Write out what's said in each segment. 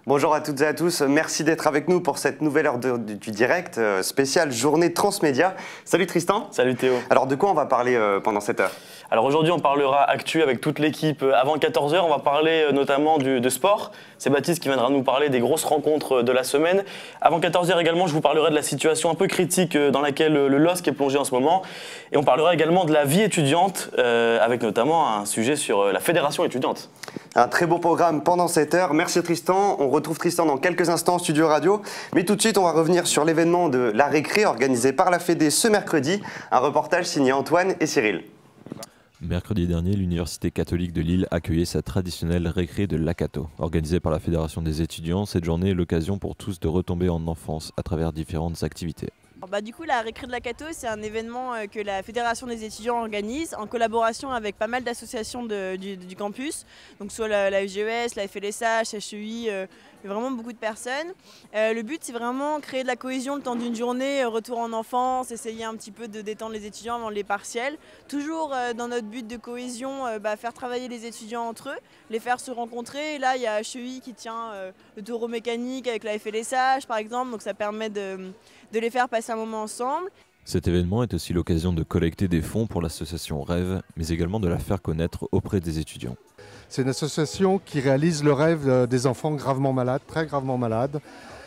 Bonjour à toutes et à tous, merci d'être avec nous pour cette nouvelle heure du direct spéciale journée Transmédia. Salut Tristan. Salut Théo. Alors de quoi on va parler pendant cette heure? Alors aujourd'hui on parlera actu avec toute l'équipe avant 14h, on va parler notamment de sport. C'est Baptiste qui viendra nous parler des grosses rencontres de la semaine. Avant 14h également je vous parlerai de la situation un peu critique dans laquelle le LOSC est plongé en ce moment. Et on parlera également de la vie étudiante avec notamment un sujet sur la fédération étudiante. Un très beau programme pendant cette heure. Merci Tristan. On retrouve Tristan dans quelques instants en studio radio. Mais tout de suite, on va revenir sur l'événement de la récré organisé par la Fédé ce mercredi. Un reportage signé Antoine et Cyril. Mercredi dernier, l'Université catholique de Lille accueillait sa traditionnelle récré de l'Akato. Organisée par la Fédération des étudiants, cette journée est l'occasion pour tous de retomber en enfance à travers différentes activités. Du coup, la récré de l'Akato, c'est un événement que la Fédération des étudiants organise en collaboration avec pas mal d'associations du campus, donc soit la UGES, la FLSH, HEI, vraiment beaucoup de personnes. Le but, c'est vraiment créer de la cohésion le temps d'une journée, retour en enfance, essayer un petit peu de détendre les étudiants avant les partiels. Toujours dans notre but de cohésion, faire travailler les étudiants entre eux, les faire se rencontrer. Et là, il y a HEI qui tient le taureau mécanique avec la FLSH, par exemple, donc ça permet de les faire passer un moment ensemble. Cet événement est aussi l'occasion de collecter des fonds pour l'association Rêve, mais également de la faire connaître auprès des étudiants. C'est une association qui réalise le rêve des enfants gravement malades, très gravement malades.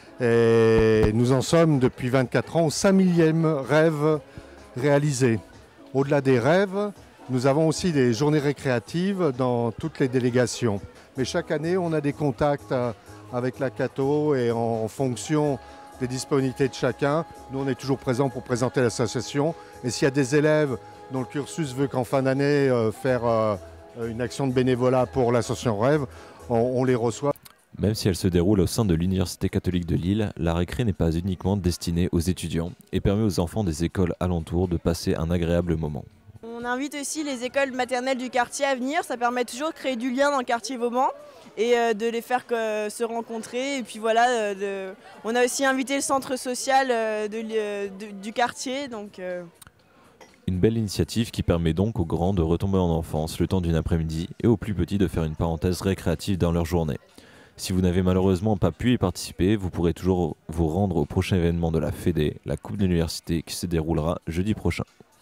Et nous en sommes depuis 24 ans au 5000e rêve réalisé. Au-delà des rêves, nous avons aussi des journées récréatives dans toutes les délégations. Mais chaque année, on a des contacts avec l'Akato et en fonction des disponibilités de chacun, nous on est toujours présents pour présenter l'association. Et s'il y a des élèves dont le cursus veut qu'en fin d'année faire une action de bénévolat pour l'association Rêve, on les reçoit. Même si elle se déroule au sein de l'Université catholique de Lille, la récré n'est pas uniquement destinée aux étudiants et permet aux enfants des écoles alentours de passer un agréable moment. On invite aussi les écoles maternelles du quartier à venir, ça permet toujours de créer du lien dans le quartier Vauban et de les faire se rencontrer. Et puis voilà, on a aussi invité le centre social du quartier. Une belle initiative qui permet donc aux grands de retomber en enfance le temps d'une après-midi et aux plus petits de faire une parenthèse récréative dans leur journée. Si vous n'avez malheureusement pas pu y participer, vous pourrez toujours vous rendre au prochain événement de la Fédé, la Coupe de l'Université, qui se déroulera jeudi prochain.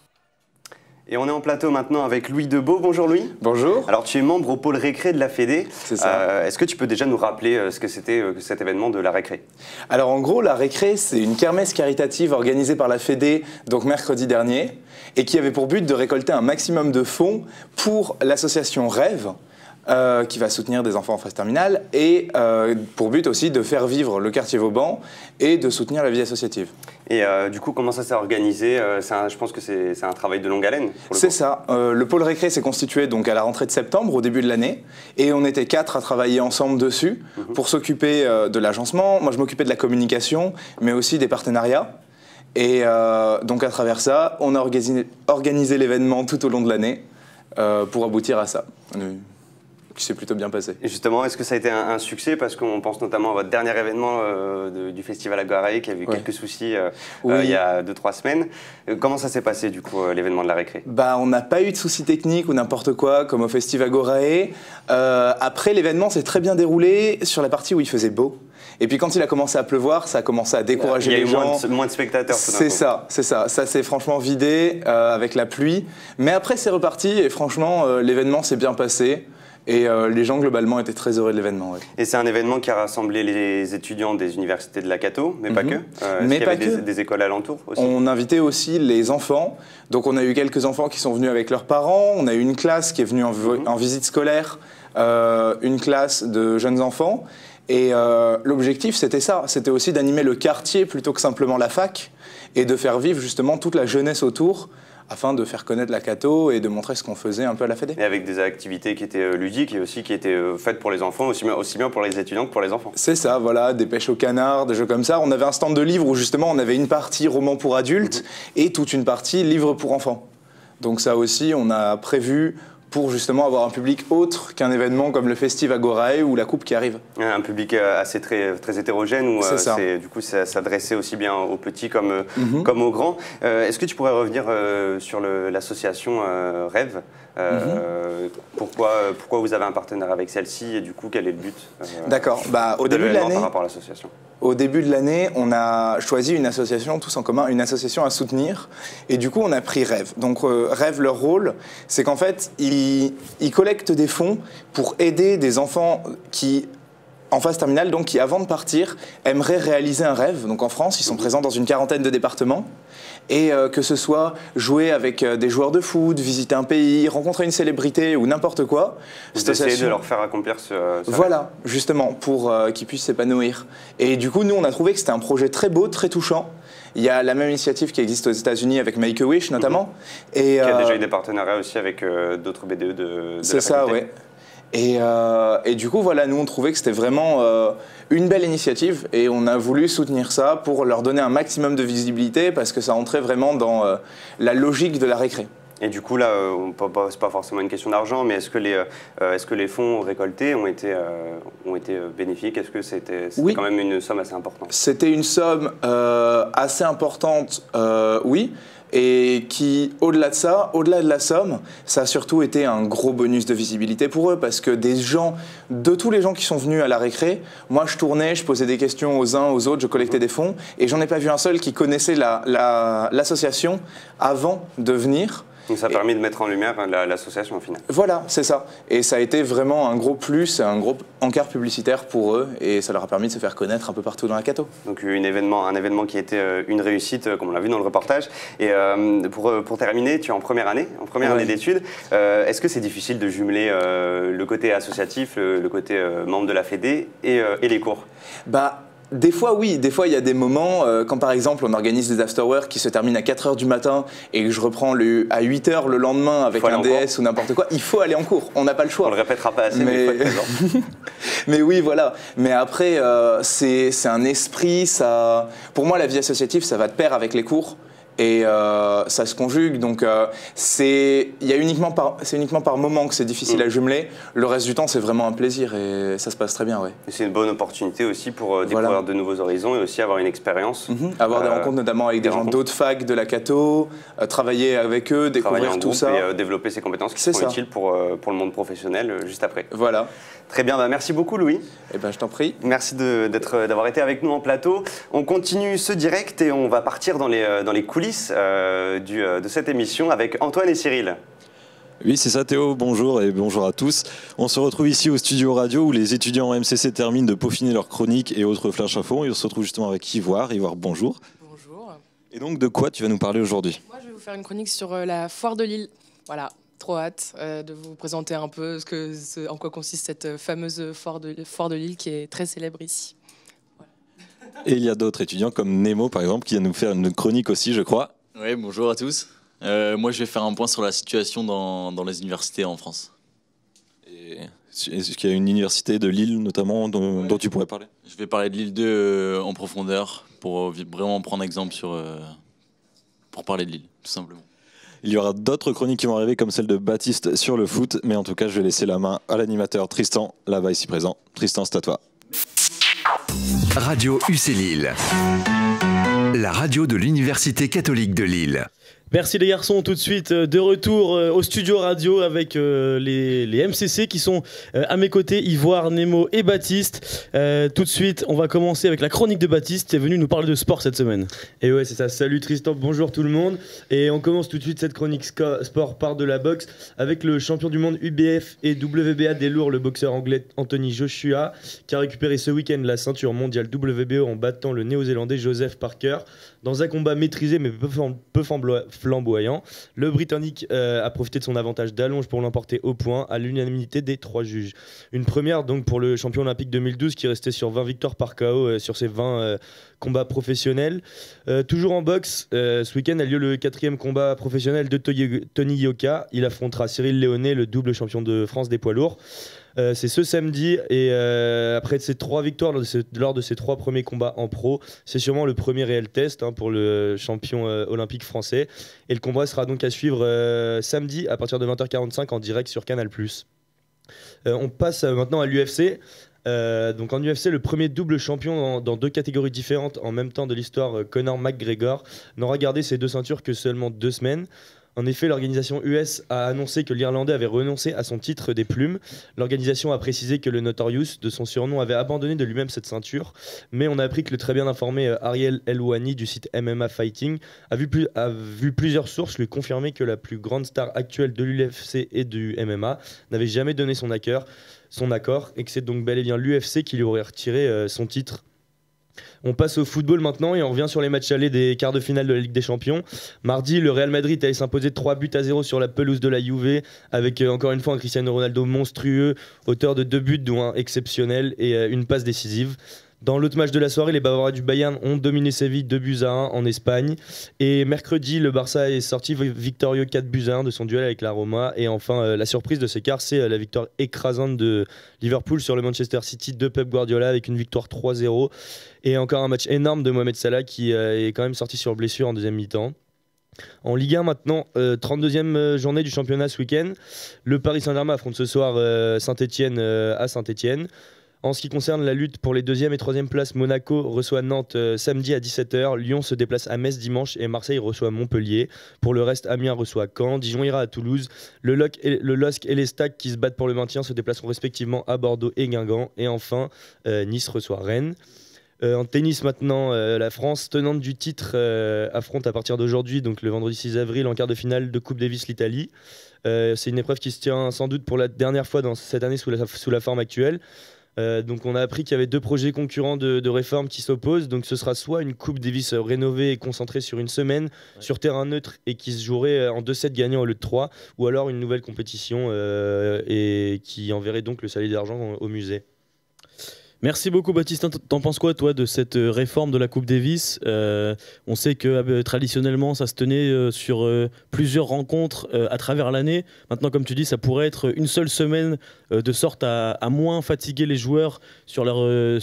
Et on est en plateau maintenant avec Louis Debeau. Bonjour Louis. Bonjour. Alors tu es membre au pôle récré de la Fédé. C'est ça. Est-ce que tu peux déjà nous rappeler ce que c'était cet événement de la récré? Alors en gros, la récré, c'est une kermesse caritative organisée par la Fédé donc mercredi dernier et qui avait pour but de récolter un maximum de fonds pour l'association Rêve. Qui va soutenir des enfants en phase terminale et pour but aussi de faire vivre le quartier Vauban et de soutenir la vie associative. Et du coup, comment ça s'est organisé? Je pense que c'est un travail de longue haleine. C'est ça. Le pôle récré s'est constitué donc à la rentrée de septembre, au début de l'année, et on était 4 à travailler ensemble dessus pour s'occuper de l'agencement. Moi, je m'occupais de la communication, mais aussi des partenariats. Et donc à travers ça, on a organisé l'événement tout au long de l'année pour aboutir à ça. Qui s'est plutôt bien passé. Et justement, est-ce que ça a été un succès? Parce qu'on pense notamment à votre dernier événement du Festival Aguarae qui a eu quelques soucis il y a 2-3 semaines. Comment ça s'est passé du coup l'événement de la récré? On n'a pas eu de soucis techniques ou n'importe quoi comme au Festival Aguarae. Après, l'événement s'est très bien déroulé sur la partie où il faisait beau. Et puis quand il a commencé à pleuvoir, ça a commencé à décourager les gens. Il y a eu moins de spectateurs. C'est ça, c'est ça. Ça s'est franchement vidé avec la pluie. Mais après, c'est reparti et franchement, l'événement s'est bien passé. Et les gens, globalement, étaient très heureux de l'événement. Ouais. Et c'est un événement qui a rassemblé les étudiants des universités de l'Akato, mais pas que. Mais pas que. Des écoles alentours aussi. On invitait aussi les enfants. Donc on a eu quelques enfants qui sont venus avec leurs parents. On a eu une classe qui est venue en visite scolaire, une classe de jeunes enfants. Et l'objectif, c'était ça. C'était aussi d'animer le quartier plutôt que simplement la fac et de faire vivre justement toute la jeunesse autour, afin de faire connaître l'Akato et de montrer ce qu'on faisait un peu à la Fédé. Et avec des activités qui étaient ludiques et aussi qui étaient faites pour les enfants, aussi bien pour les étudiants que pour les enfants. C'est ça, voilà, des pêches au canard, des jeux comme ça. On avait un stand de livres où justement on avait une partie roman pour adultes et toute une partie livres pour enfants. Donc ça aussi, on a prévu pour justement avoir un public autre qu'un événement comme le Festival Aguarae ou la Coupe qui arrive. Un public assez très hétérogène où du coup ça s'adressait aussi bien aux petits comme aux grands. Est-ce que tu pourrais revenir sur l'association Rêve Pourquoi vous avez un partenariat avec celle-ci et du coup, quel est le but D'accord. Au début de l'année, par rapport à l'association. Au début de l'année, on a choisi une association tous en commun, une association à soutenir. Et du coup, on a pris Rêve. Donc Rêve, leur rôle, c'est qu'en fait, ils collectent des fonds pour aider des enfants qui, en phase terminale, donc qui avant de partir, aimeraient réaliser un rêve. Donc en France, ils sont présents dans une quarantaine de départements. Et que ce soit jouer avec des joueurs de foot, visiter un pays, rencontrer une célébrité ou n'importe quoi. Vous essayez de leur faire accomplir ce Voilà, rêve. justement, pour qu'ils puissent s'épanouir. Et du coup, nous, on a trouvé que c'était un projet très beau, très touchant. Il y a la même initiative qui existe aux États-Unis avec Make-A-Wish notamment. Et, qui a déjà eu des partenariats aussi avec d'autres BDE de c'est la ça, faculté. ouais. Et du coup, voilà, nous, on trouvait que c'était vraiment une belle initiative et on a voulu soutenir ça pour leur donner un maximum de visibilité parce que ça entrait vraiment dans la logique de la récré. Et du coup, là, c'est pas forcément une question d'argent, mais est-ce que les fonds récoltés ont été bénéfiques? Est-ce que c'était Oui. quand même une somme assez importante? C'était une somme assez importante, oui. Et qui, au-delà de ça, au-delà de la somme, ça a surtout été un gros bonus de visibilité pour eux parce que de tous les gens qui sont venus à la récré, moi je tournais, je posais des questions aux uns, aux autres, je collectais des fonds et j'en ai pas vu un seul qui connaissait l'association avant de venir. Donc ça a permis de mettre en lumière l'association au final. Voilà, c'est ça. Et ça a été vraiment un gros plus, un gros encart publicitaire pour eux et ça leur a permis de se faire connaître un peu partout dans la Cato. Donc un événement qui a été une réussite, comme on l'a vu dans le reportage. Et pour terminer, tu es en première année d'études. Est-ce que c'est difficile de jumeler le côté associatif, le côté membre de la Fédé et les cours? Des fois, oui. Des fois, il y a des moments, quand par exemple, on organise des afterworks qui se terminent à 4h du matin et que je reprends à 8h le lendemain avec un DS ou n'importe quoi, il faut aller en cours. On n'a pas le choix. On le répétera pas assez, mais il faut être présent. Mais oui, voilà. Mais après, c'est un esprit. Pour moi, la vie associative, ça va de pair avec les cours. Et ça se conjugue, donc c'est uniquement par moment que c'est difficile à jumeler. Le reste du temps, c'est vraiment un plaisir et ça se passe très bien, ouais. C'est une bonne opportunité aussi pour découvrir de nouveaux horizons et aussi avoir une expérience. Avoir des rencontres notamment avec des gens d'autres facs de la Cato, travailler avec eux, découvrir tout ça. Et développer ses compétences qui seront utiles pour le monde professionnel juste après. Voilà. Très bien, merci beaucoup Louis. Eh ben, je t'en prie. Merci d'avoir été avec nous en plateau. On continue ce direct et on va partir dans les coulisses de cette émission avec Antoine et Cyril. Oui, c'est ça Théo, bonjour et bonjour à tous. On se retrouve ici au studio radio où les étudiants en MCC terminent de peaufiner leurs chroniques et autres flash infos. Et on se retrouve justement avec Ivoire. Ivoire, bonjour. Bonjour. Et donc de quoi tu vas nous parler aujourd'hui? Moi je vais vous faire une chronique sur la foire de Lille. Voilà, trop hâte de vous présenter un peu en quoi consiste cette fameuse foire de Lille qui est très célèbre ici. Voilà. Et il y a d'autres étudiants comme Nemo par exemple qui va nous faire une chronique aussi je crois. Oui, bonjour à tous. Moi, je vais faire un point sur la situation dans les universités en France. Et est-ce qu'il y a une université de Lille notamment dont tu pourrais parler? Je vais parler de Lille 2 en profondeur pour vraiment prendre exemple pour parler de Lille, tout simplement. Il y aura d'autres chroniques qui vont arriver comme celle de Baptiste sur le foot, mais en tout cas, je vais laisser la main à l'animateur Tristan, là-bas ici présent. Tristan, c'est à toi. Radio UC Lille, la radio de l'Université catholique de Lille. Merci les garçons, tout de suite de retour au studio radio avec les MCC qui sont à mes côtés, Ivoire, Nemo et Baptiste. Tout de suite, on va commencer avec la chronique de Baptiste qui est venu nous parler de sport cette semaine. Et ouais, c'est ça. Salut Tristan, bonjour tout le monde. Et on commence tout de suite cette chronique sport par de la boxe avec le champion du monde UBF et WBA des lourds, le boxeur anglais Anthony Joshua, qui a récupéré ce week-end la ceinture mondiale WBO en battant le néo-zélandais Joseph Parker dans un combat maîtrisé mais peu flamboyant. Le Britannique a profité de son avantage d'allonge pour l'emporter au point à l'unanimité des 3 juges. Une première donc pour le champion olympique 2012 qui restait sur 20 victoires par KO sur ses 20 combats professionnels. Toujours en boxe, ce week-end a lieu le 4e combat professionnel de Tony Yoka. Il affrontera Cyril Léonet, le double champion de France des poids lourds. C'est ce samedi et après ces 3 victoires lors de ses 3 premiers combats en pro, c'est sûrement le premier réel test pour le champion olympique français. Et le combat sera donc à suivre samedi à partir de 20h45 en direct sur Canal+. On passe maintenant à l'UFC. Donc en UFC, le premier double champion dans 2 catégories différentes en même temps de l'histoire, Conor McGregor, n'aura gardé ses 2 ceintures que seulement 2 semaines. En effet, l'organisation US a annoncé que l'Irlandais avait renoncé à son titre des plumes. L'organisation a précisé que le Notorious, de son surnom, avait abandonné de lui-même cette ceinture. Mais on a appris que le très bien informé Ariel Elwani du site MMA Fighting a vu plusieurs sources lui confirmer que la plus grande star actuelle de l'UFC et du MMA n'avait jamais donné son accord et que c'est donc bel et bien l'UFC qui lui aurait retiré son titre. On passe au football maintenant et on revient sur les matchs allés des quarts de finale de la Ligue des Champions. Mardi, le Real Madrid allait s'imposer 3-0 sur la pelouse de la Juve avec encore une fois un Cristiano Ronaldo monstrueux, auteur de 2 buts dont un exceptionnel et une passe décisive. Dans l'autre match de la soirée, les Bavarois du Bayern ont dominé Séville 2-1 en Espagne. Et mercredi, le Barça est sorti victorieux 4-1 de son duel avec la Roma. Et enfin, la surprise de ce quart, c'est la victoire écrasante de Liverpool sur le Manchester City de Pep Guardiola avec une victoire 3-0. Et encore un match énorme de Mohamed Salah qui est quand même sorti sur blessure en deuxième mi-temps. En Ligue 1 maintenant, 32e journée du championnat ce week-end. Le Paris Saint-Germain affronte ce soir Saint-Etienne à Saint-Etienne. En ce qui concerne la lutte pour les 2e et 3e places, Monaco reçoit Nantes samedi à 17h, Lyon se déplace à Metz dimanche et Marseille reçoit Montpellier. Pour le reste, Amiens reçoit Caen, Dijon ira à Toulouse. Le LOSC et les Stacks qui se battent pour le maintien se déplaceront respectivement à Bordeaux et Guingamp. Et enfin, Nice reçoit Rennes. En tennis maintenant, la France, tenante du titre, affronte à partir d'aujourd'hui, donc le vendredi 6 avril, en quart de finale de Coupe Davis l'Italie. C'est une épreuve qui se tient sans doute pour la dernière fois dans cette année sous la forme actuelle. Donc on a appris qu'il y avait 2 projets concurrents de réforme qui s'opposent. Donc ce sera soit une Coupe Davis rénovée et concentrée sur une semaine, sur terrain neutre et qui se jouerait en 2 sets gagnants au lieu de 3, ou alors une nouvelle compétition et qui enverrait donc le salé d'argent au musée. Merci beaucoup Baptiste. T'en penses quoi toi de cette réforme de la Coupe Davis ? On sait que traditionnellement ça se tenait sur plusieurs rencontres à travers l'année. Maintenant comme tu dis ça pourrait être une seule semaine de sorte à moins fatiguer les joueurs sur leur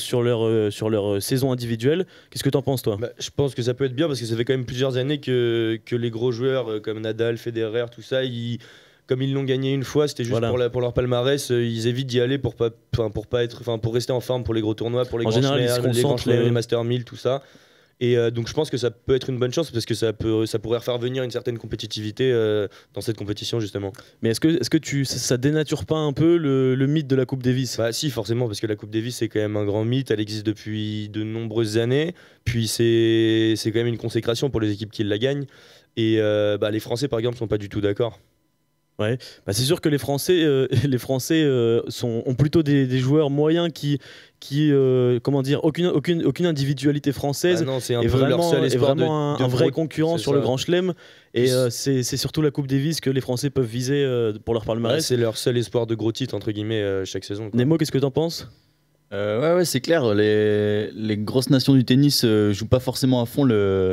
saison individuelle. Qu'est-ce que t'en penses toi ? Je pense que ça peut être bien parce que ça fait quand même plusieurs années que les gros joueurs comme Nadal, Federer, tout ça, comme ils l'ont gagné une fois, c'était juste pour leur palmarès, ils évitent d'y aller pour rester en forme pour les gros tournois, pour les grands chelems, les Master 1000, tout ça. Et donc je pense que ça peut être une bonne chose parce que ça pourrait faire venir une certaine compétitivité dans cette compétition justement. Mais est-ce que ça dénature pas un peu le mythe de la Coupe Davis ? Si, forcément, parce que la Coupe Davis c'est quand même un grand mythe, elle existe depuis de nombreuses années, puis c'est quand même une consécration pour les équipes qui la gagnent. Et les Français par exemple sont pas du tout d'accord. Ouais, c'est sûr que les Français ont plutôt des joueurs moyens qui comment dire, aucune individualité française. Non, c'est est vraiment un vrai concurrent sur le Grand Chelem. Et c'est surtout la Coupe Davis que les Français peuvent viser pour leur palmarès. C'est leur seul espoir de gros titres entre guillemets chaque saison. Nemo, qu'est-ce que t'en penses ? Ouais, c'est clair. Les grosses nations du tennis jouent pas forcément à fond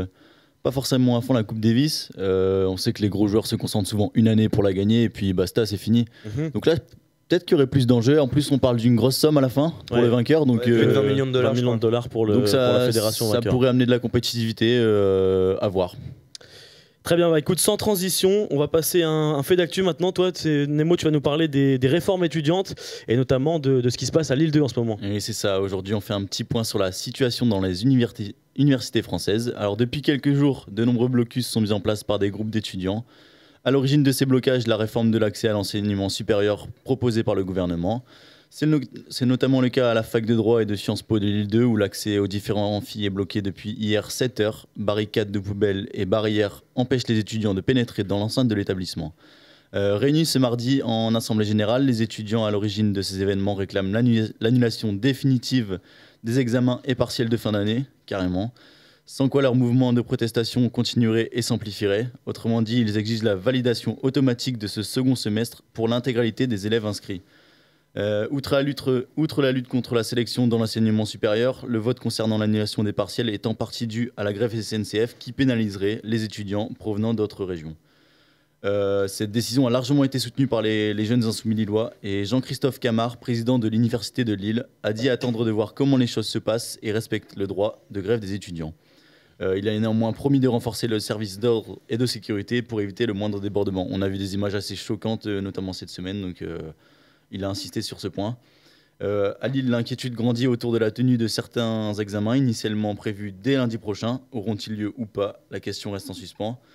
la Coupe Davis. On sait que les gros joueurs se concentrent souvent une année pour la gagner et puis basta, c'est fini. Donc là, peut-être qu'il y aurait plus d'enjeux. En plus, on parle d'une grosse somme à la fin pour les vainqueurs. Donc, 20 millions de dollars. 20 millions de dollars pour la fédération ça vainqueur. pourrait amener de la compétitivité à voir. Très bien, écoute, sans transition, on va passer à un fait d'actu maintenant. Toi, Nemo, tu vas nous parler des réformes étudiantes et notamment de ce qui se passe à Lille 2 en ce moment. Et c'est ça, aujourd'hui on fait un petit point sur la situation dans les universités françaises. Alors depuis quelques jours, de nombreux blocus sont mis en place par des groupes d'étudiants. À l'origine de ces blocages, la réforme de l'accès à l'enseignement supérieur proposée par le gouvernement. C'est notamment le cas à la fac de droit et de Sciences Po de Lille 2 où l'accès aux différents amphis est bloqué depuis hier 7 heures. Barricades de poubelles et barrières empêchent les étudiants de pénétrer dans l'enceinte de l'établissement. Réunis ce mardi en assemblée générale, les étudiants à l'origine de ces événements réclament l'annulation définitive des examens et partiels de fin d'année, carrément. Sans quoi leur mouvement de protestation continuerait et s'amplifierait. Autrement dit, ils exigent la validation automatique de ce second semestre pour l'intégralité des élèves inscrits. Outre la lutte contre la sélection dans l'enseignement supérieur, le vote concernant l'annulation des partiels est en partie dû à la grève SNCF qui pénaliserait les étudiants provenant d'autres régions. Cette décision a largement été soutenue par les jeunes insoumis lillois et Jean-Christophe Camard, président de l'Université de Lille, a dit attendre de voir comment les choses se passent et respecte le droit de grève des étudiants. Il a néanmoins promis de renforcer le service d'ordre et de sécurité pour éviter le moindre débordement. On a vu des images assez choquantes, notamment cette semaine, donc il a insisté sur ce point. À Lille, l'inquiétude grandit autour de la tenue de certains examens initialement prévus dès lundi prochain. Auront-ils lieu ou pas ? La question reste en suspens.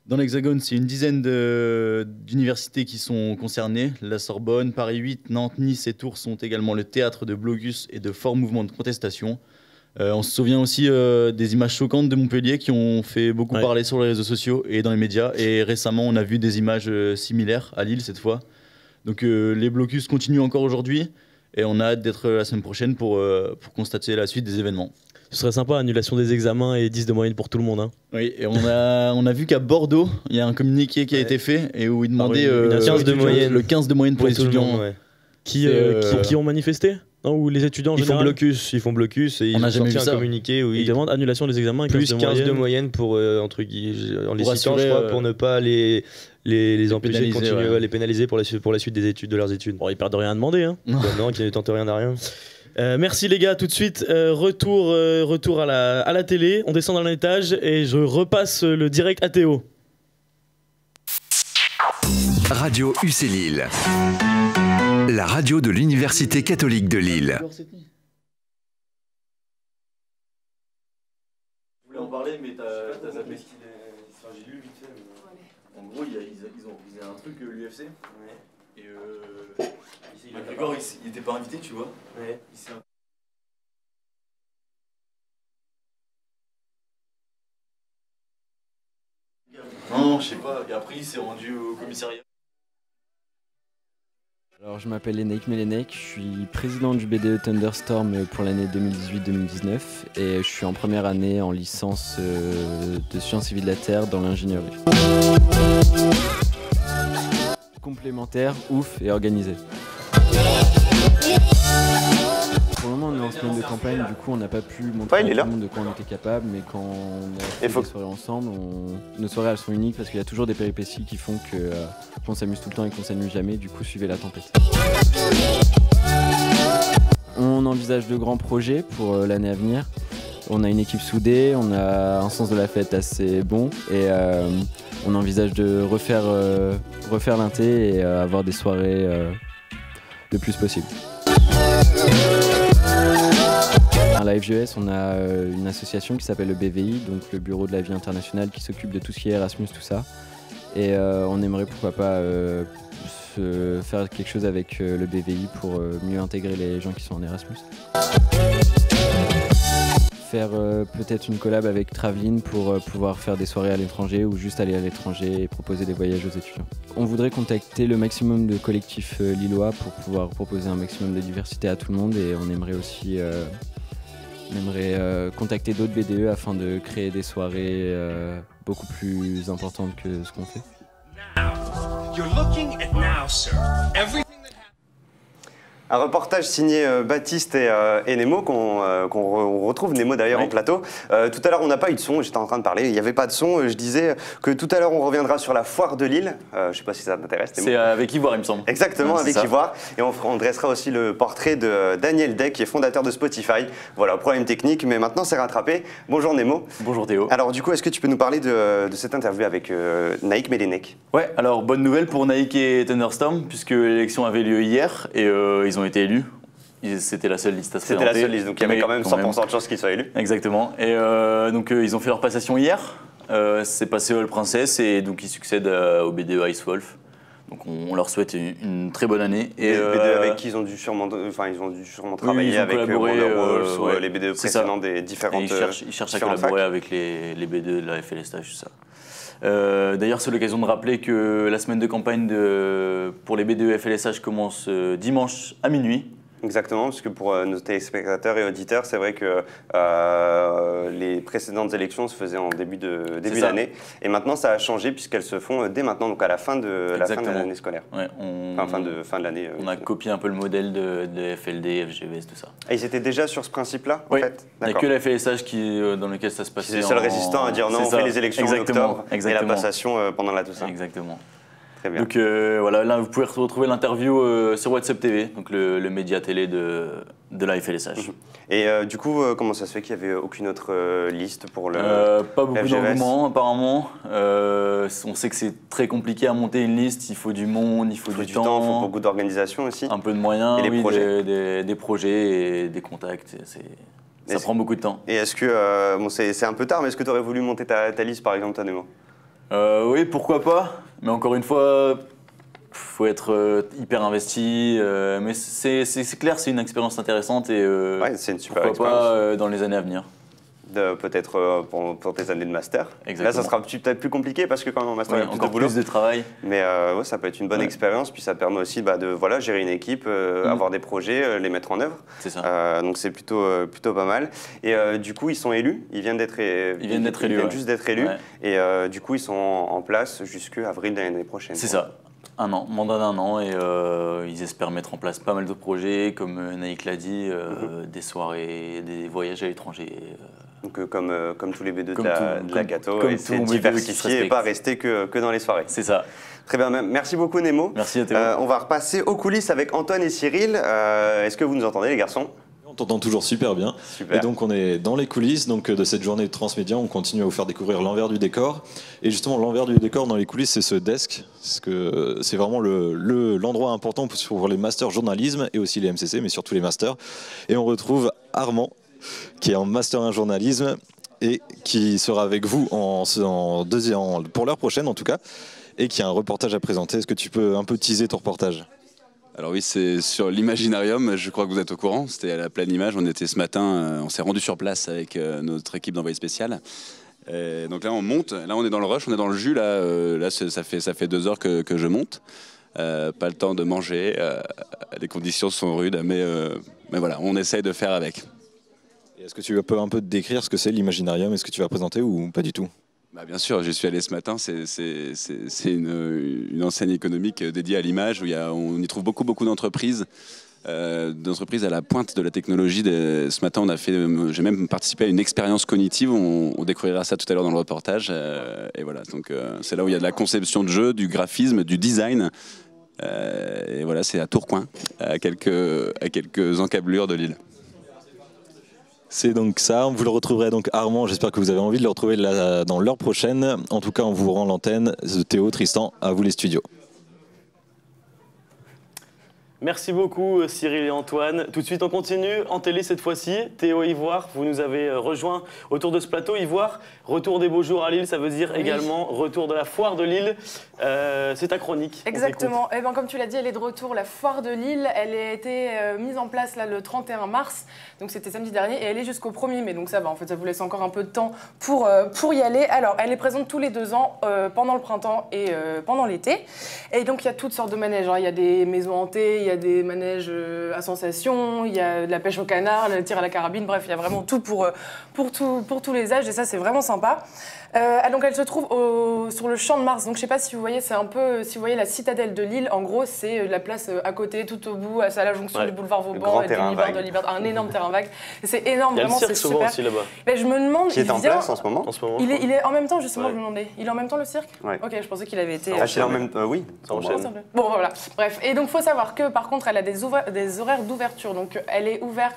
Dans l'Hexagone, c'est une dizaine d'universités qui sont concernées. La Sorbonne, Paris 8, Nantes, Nice et Tours sont également le théâtre de blocus et de forts mouvements de contestation. On se souvient aussi des images choquantes de Montpellier qui ont fait beaucoup parler sur les réseaux sociaux et dans les médias. Et récemment, on a vu des images similaires à Lille cette fois. Donc les blocus continuent encore aujourd'hui et on a hâte d'être la semaine prochaine pour constater la suite des événements. Ce serait sympa, annulation des examens et 10 de moyenne pour tout le monde. Hein. Oui, et on a vu qu'à Bordeaux, il y a un communiqué qui a été fait et où il demandait 15 de moyenne. Le 15 de moyenne pour les étudiants. Monde, qui ont manifesté non, ou les étudiants en général Ils font blocus et on ils a ont jamais sorti vu un ça. communiqué où ils demandent annulation des examens et plus 15 de moyenne pour, entre guillemets, en les citant, je crois, pour ne pas les empêcher de continuer à les pénaliser pour la suite des études, de leurs études. Bon, ils perdent rien à demander. Hein. Non, qui ne tentent rien à rien. Merci les gars, tout de suite, retour à la télé, on descend dans l'étage et je repasse le direct à Théo. Radio UC Lille, la radio de l'Université catholique de Lille. Je voulais en parler, mais t'as zappé ce qu'il est. Enfin, j'ai lu vite fait. Mais... En gros, ils ont visé un truc, l'UFC. Et McGregor, il était pas invité, tu vois. Ouais. Non, je sais pas. Et après, il s'est rendu au commissariat. Alors, je m'appelle Eneik Melenek, je suis président du BDE Thunderstorm pour l'année 2018-2019 et je suis en première année en licence de sciences et vie de la Terre dans l'ingénierie. Complémentaire, ouf et organisé. Pour le moment, on est en semaine de campagne, du coup, on n'a pas pu montrer à tout le monde de quoi on était capable, mais quand on a fait des soirées ensemble, nos soirées elles sont uniques parce qu'il y a toujours des péripéties qui font qu'on s'amuse tout le temps et qu'on s'ennuie jamais, du coup, suivez la tempête. On envisage de grands projets pour l'année à venir. On a une équipe soudée, on a un sens de la fête assez bon et on envisage de refaire l'inté et avoir des soirées le plus possible. À la FGES, on a une association qui s'appelle le BVI, donc le Bureau de la vie internationale, qui s'occupe de tout ce qui est Erasmus, tout ça. Et on aimerait pourquoi pas faire quelque chose avec le BVI pour mieux intégrer les gens qui sont en Erasmus. Faire peut-être une collab avec Travelin pour pouvoir faire des soirées à l'étranger ou juste aller à l'étranger et proposer des voyages aux étudiants. On voudrait contacter le maximum de collectifs lillois pour pouvoir proposer un maximum de diversité à tout le monde et on aimerait aussi contacter d'autres BDE afin de créer des soirées beaucoup plus importantes que ce qu'on fait. Un reportage signé Baptiste et Nemo, qu'on retrouve Nemo d'ailleurs en plateau. Tout à l'heure, on n'a pas eu de son, j'étais en train de parler, il n'y avait pas de son. Je disais que tout à l'heure, on reviendra sur la foire de Lille. Je ne sais pas si ça t'intéresse, Nemo. C'est avec Ivoire, il me semble. Exactement, avec Ivoire. Et on dressera aussi le portrait de Daniel Deck, qui est fondateur de Spotify. Voilà, problème technique, mais maintenant c'est rattrapé. Bonjour Nemo. Bonjour Théo. Alors du coup, est-ce que tu peux nous parler de cette interview avec Naïk Melenek? Ouais, alors bonne nouvelle pour Naïk et Thunderstorm, puisque l'élection avait lieu hier et ils ont été élus. C'était la seule liste à se présenter. C'était la seule liste, donc il y avait quand même 100% de chances qu'ils soient élus. Exactement. Et donc ils ont fait leur passation hier. C'est passé All Princess et donc ils succèdent au BDE Ice Wolf. Donc on leur souhaite une très bonne année. Et les BDE avec qui ils ont dû sûrement travailler avec Wonderwall, les BDE précédents des différentes. Ils cherchent à collaborer avec les BDE de la FLSH, tout ça. D'ailleurs, c'est l'occasion de rappeler que la semaine de campagne pour les BDE FLSH commence dimanche à minuit. Exactement, parce que pour nos téléspectateurs et auditeurs, c'est vrai que les précédentes élections se faisaient en début d'année. Et maintenant, ça a changé puisqu'elles se font dès maintenant, donc à la fin de l'année scolaire. Ouais, fin de l'année. On a copié un peu le modèle de FLD, FGVS, tout ça. Et ils étaient déjà sur ce principe-là, oui. en fait? Il n'y a que la FLSH dans lequel ça se passait. C'est le seul résistant à dire non, on fait les élections en octobre et la passation pendant la Toussaint. Exactement. Très bien. Donc voilà, là vous pouvez retrouver l'interview sur WhatsApp TV, donc le média télé de la FLSH. Et du coup, comment ça se fait qu'il n'y avait aucune autre liste pour le Pas beaucoup d'engouement apparemment. On sait que c'est très compliqué à monter une liste, il faut du monde, il faut du temps. Il faut beaucoup d'organisation aussi. Un peu de moyens, et oui, des projets et des contacts. Ça prend beaucoup de temps. Et est-ce que, c'est un peu tard, mais est-ce que tu aurais voulu monter ta liste par exemple, toi Nemo? Oui, pourquoi pas. Mais encore une fois, faut être hyper investi. Mais c'est clair, c'est une expérience intéressante et c'est une super pourquoi pas dans les années à venir. Peut-être pour tes années de master. Exactement. Là, ça sera peut-être plus compliqué parce que quand même en master, il y a plus de encore boulot. plus de travail. Mais ouais, ça peut être une bonne expérience, puis ça te permet aussi de gérer une équipe, avoir des projets, les mettre en œuvre. C'est ça. Donc c'est plutôt pas mal. Et du coup, ils sont élus. Ils viennent d'être élus. Ils viennent juste d'être élus. Ouais. Et du coup, ils sont en place jusqu'à avril de l'année prochaine. C'est ça. Un an, mandat d'1 an, et ils espèrent mettre en place pas mal de projets, comme Naïk l'a dit, des soirées, des voyages à l'étranger. Donc comme tous les B2 de la Cato, c'est diversifier et pas rester que dans les soirées. C'est ça. Très bien, merci beaucoup Nemo. Merci à Théo. On va repasser aux coulisses avec Antoine et Cyril. Est-ce que vous nous entendez les garçons ? On t'entend toujours super bien. Super. Et donc on est dans les coulisses de cette journée de Transmédia. On continue à vous faire découvrir l'envers du décor. Et justement, l'envers du décor dans les coulisses, c'est ce desk. Parce que c'est vraiment l'endroit important pour les masters journalisme et aussi les MCC, mais surtout les masters. Et on retrouve Armand, qui est en master 1 journalisme et qui sera avec vous pour l'heure prochaine en tout cas, et qui a un reportage à présenter. Est-ce que tu peux un peu teaser ton reportage ? Alors oui, c'est sur l'Imaginarium, je crois que vous êtes au courant, c'était à la Pleine Image, on était ce matin, on s'est rendu sur place avec notre équipe d'envoyé spécial. Donc là on monte, là on est dans le rush, on est dans le jus, là ça fait 2 heures que je monte. Pas le temps de manger, les conditions sont rudes, mais voilà, on essaye de faire avec. Est-ce que tu peux un peu décrire ce que c'est l'Imaginarium ? Est-ce que tu vas présenter ou pas du tout ? Bien sûr, j'y suis allé ce matin, c'est une enseigne économique dédiée à l'image où on y trouve beaucoup d'entreprises, à la pointe de la technologie. Ce matin, j'ai même participé à une expérience cognitive, on découvrira ça tout à l'heure dans le reportage. Et voilà, donc c'est là où il y a de la conception de jeu, du graphisme, du design. Et voilà, c'est à Tourcoing, à quelques encablures de l'île. C'est donc ça, vous le retrouverez donc Armand, j'espère que vous avez envie de le retrouver dans l'heure prochaine. En tout cas, on vous rend l'antenne. Théo, Tristan, à vous les studios. Merci beaucoup Cyril et Antoine. Tout de suite on continue en télé cette fois-ci. Théo Ivoire, vous nous avez rejoint autour de ce plateau. Ivoire, retour des beaux jours à Lille, ça veut dire également retour de la foire de Lille. C'est ta chronique. Exactement. Et comme tu l'as dit, elle est de retour, la foire de Lille. Elle a été mise en place là, le 31 mars, donc c'était samedi dernier, et elle est jusqu'au 1er mai. Donc ça va, en fait, ça vous laisse encore un peu de temps pour y aller. Alors, elle est présente tous les 2 ans, pendant le printemps et pendant l'été. Et donc il y a toutes sortes de manèges. Il y a des maisons hantées, il y a des manèges à sensations, il y a de la pêche au canard, le tir à la carabine, bref, il y a vraiment tout pour tous les âges et ça c'est vraiment sympa. Donc elle se trouve sur le Champ de Mars, donc je sais pas si vous voyez, c'est un peu, si vous voyez la citadelle de Lille, en gros c'est la place à côté, tout au bout, c'est à la jonction du boulevard Vauban et du boulevard de Liberté, un énorme terrain vague. C'est énorme, vraiment, c'est super. Il y a le cirque souvent aussi là-bas. Mais je me demande, qui est en place en ce moment. Il est en même temps justement, je me demandais. Il est en même temps le cirque. Ouais. Ok, je pensais qu'il avait été. En même temps, oui. Ça enchaîne. Bon voilà. Bref, et donc faut savoir que par contre elle a des horaires d'ouverture. Donc elle est ouverte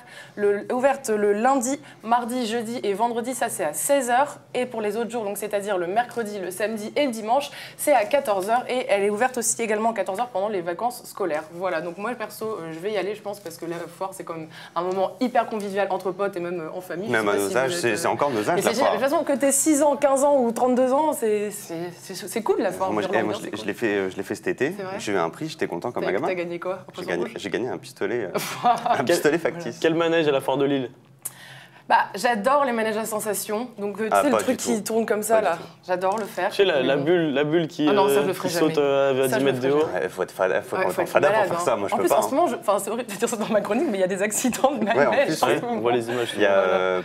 le lundi, mardi, jeudi et vendredi, ça c'est à 16h. Et pour les autres jours, donc c'est-à-dire le mercredi, le samedi et le dimanche, c'est à 14h. Et elle est ouverte aussi également à 14h pendant les vacances scolaires. Voilà, donc moi perso, je vais y aller, je pense, parce que la foire c'est comme un moment hyper convivial entre potes et même en famille. Même à nos âges, c'est encore nos âges la foire. De toute façon, que t'aies 6 ans, 15 ans ou 32 ans, c'est cool la foire. Moi je l'ai fait cet été, j'ai eu un prix, j'étais content comme un gamin. T'as gagné quoi? J'ai gagné un pistolet, pistolet factice. Quel manège à la foire de Lille? J'adore les manèges à sensations. Donc, tu sais, le truc qui tourne comme ça, là. J'adore le faire. Tu sais, la bulle qui saute à 10 mètres de haut. Il faut être fada pour faire ça. Moi, je peux pas. En plus, en ce moment, c'est horrible de dire ça dans ma chronique, mais il y a des accidents de manège. On voit les images. Il y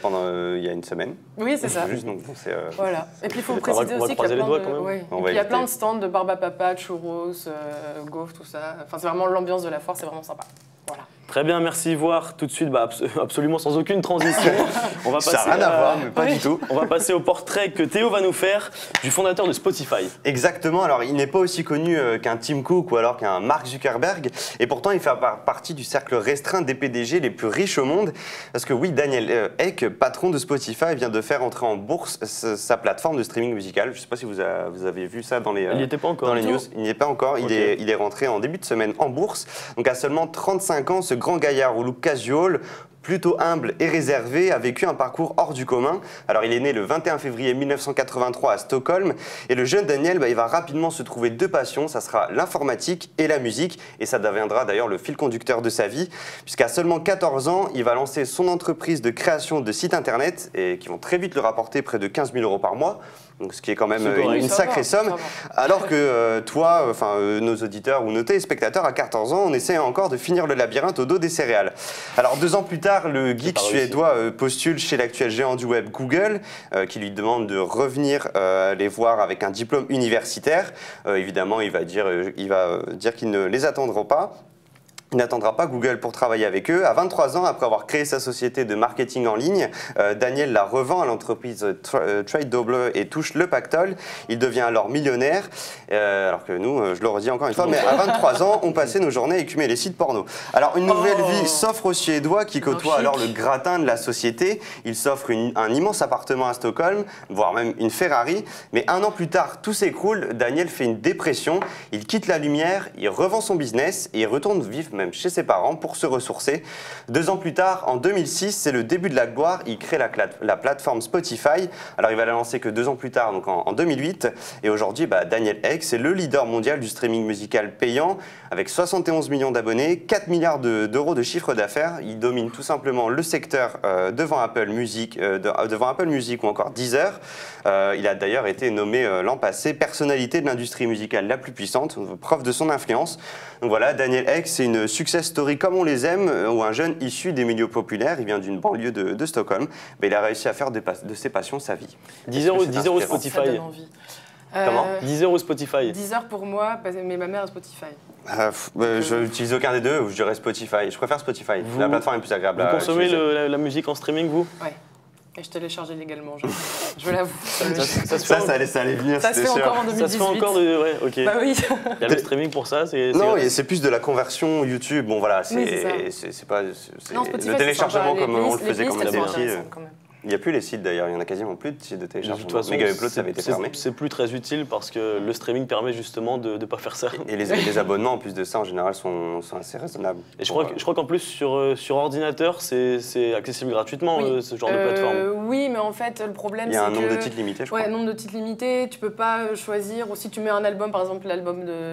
a une semaine. Oui, c'est ça. Voilà. Et puis, il faut préciser aussi qu'il y a plein de stands de barbe à papa, churros, gaufres, tout ça. Enfin, c'est vraiment l'ambiance de la foire, c'est vraiment sympa. Voilà. Très bien, merci Ivoire. Tout de suite, absolument sans aucune transition. On va passer ça n'a rien à voir, mais pas du tout. On va passer au portrait que Théo va nous faire du fondateur de Spotify. Exactement, alors il n'est pas aussi connu qu'un Tim Cook ou alors qu'un Mark Zuckerberg, et pourtant il fait partie du cercle restreint des PDG les plus riches au monde, parce que oui, Daniel Ek, patron de Spotify, vient de faire entrer en bourse sa plateforme de streaming musical. Je ne sais pas si vous avez vu ça dans les, il n'y était pas encore, dans les news. Il n'y est pas encore, okay. Il est rentré en début de semaine en bourse, donc à seulement 35 ans, ce grand gaillard au look casual Plutôt humble et réservé, a vécu un parcours hors du commun. Alors il est né le 21 février 1983 à Stockholm et le jeune Daniel, il va rapidement se trouver deux passions, ça sera l'informatique et la musique et ça deviendra d'ailleurs le fil conducteur de sa vie puisqu'à seulement 14 ans, il va lancer son entreprise de création de sites internet et qui vont très vite le rapporter près de 15 000 € par mois. Donc, ce qui est quand même une sacrée somme, alors que toi, nos auditeurs ou nos téléspectateurs à 14 ans, on essaie encore de finir le labyrinthe au dos des céréales. Alors 2 ans plus tard, le geek suédois postule chez l'actuel géant du web Google, qui lui demande de revenir les voir avec un diplôme universitaire. Évidemment, il va dire qu'il ne les attendra pas. Il n'attendra pas Google pour travailler avec eux. À 23 ans, après avoir créé sa société de marketing en ligne, Daniel la revend à l'entreprise TradeDoubler et touche le pactole. Il devient alors millionnaire, alors que nous, je le redis encore une fois, mais à 23 ans, on passait nos journées à écumer les sites porno. Alors une nouvelle vie s'offre aux Suédois qui côtoient alors le gratin de la société. Il s'offre un immense appartement à Stockholm, voire même une Ferrari. Mais 1 an plus tard, tout s'écroule. Daniel fait une dépression. Il quitte la lumière, il revend son business et il retourne vivre même chez ses parents pour se ressourcer. 2 ans plus tard, en 2006, c'est le début de la gloire. Il crée la plateforme Spotify. Alors il va la lancer que 2 ans plus tard, donc en 2008. Et aujourd'hui, Daniel Ek, c'est le leader mondial du streaming musical payant avec 71 millions d'abonnés, 4 milliards d'euros de chiffre d'affaires. Il domine tout simplement le secteur devant Apple Music ou encore Deezer. Il a d'ailleurs été nommé l'an passé personnalité de l'industrie musicale la plus puissante, preuve de son influence. Donc voilà, Daniel Ek, c'est une success story comme on les aime, où un jeune issu des milieux populaires, il vient d'une banlieue de Stockholm, il a réussi à faire de ses passions sa vie. 10 € Spotify. Ça donne envie. Comment 10 € Spotify. 10 heures pour moi, mais ma mère a Spotify. Je n'utilise aucun des deux, je dirais Spotify. Je préfère Spotify, la plateforme est plus agréable. Vous consommez la musique en streaming, vous? Ouais. Et je télécharge illégalement, je l'avoue. Ça allait venir, ça se fait encore en 2018. Ça se fait encore ouais, ok. Bah oui. Il y a le streaming pour ça, non, c'est plus de la conversion YouTube. Bon voilà, c'est pas le téléchargement comme on le faisait quand on était petit. Il n'y a plus les sites d'ailleurs, il n'y en a quasiment plus de sites de téléchargement. De toute façon, Mega Upload, ça avait été fermé. C'est plus très utile parce que le streaming permet justement de ne pas faire ça. Et les abonnements en plus de ça en général sont assez raisonnables. Et je crois qu'en plus sur ordinateur c'est accessible gratuitement ce genre de plateforme. Oui, mais en fait le problème c'est qu'il y a un nombre de titres limité, je crois. Ouais, un nombre de titres limité, tu peux pas choisir. Ou si tu mets un album, par exemple l'album de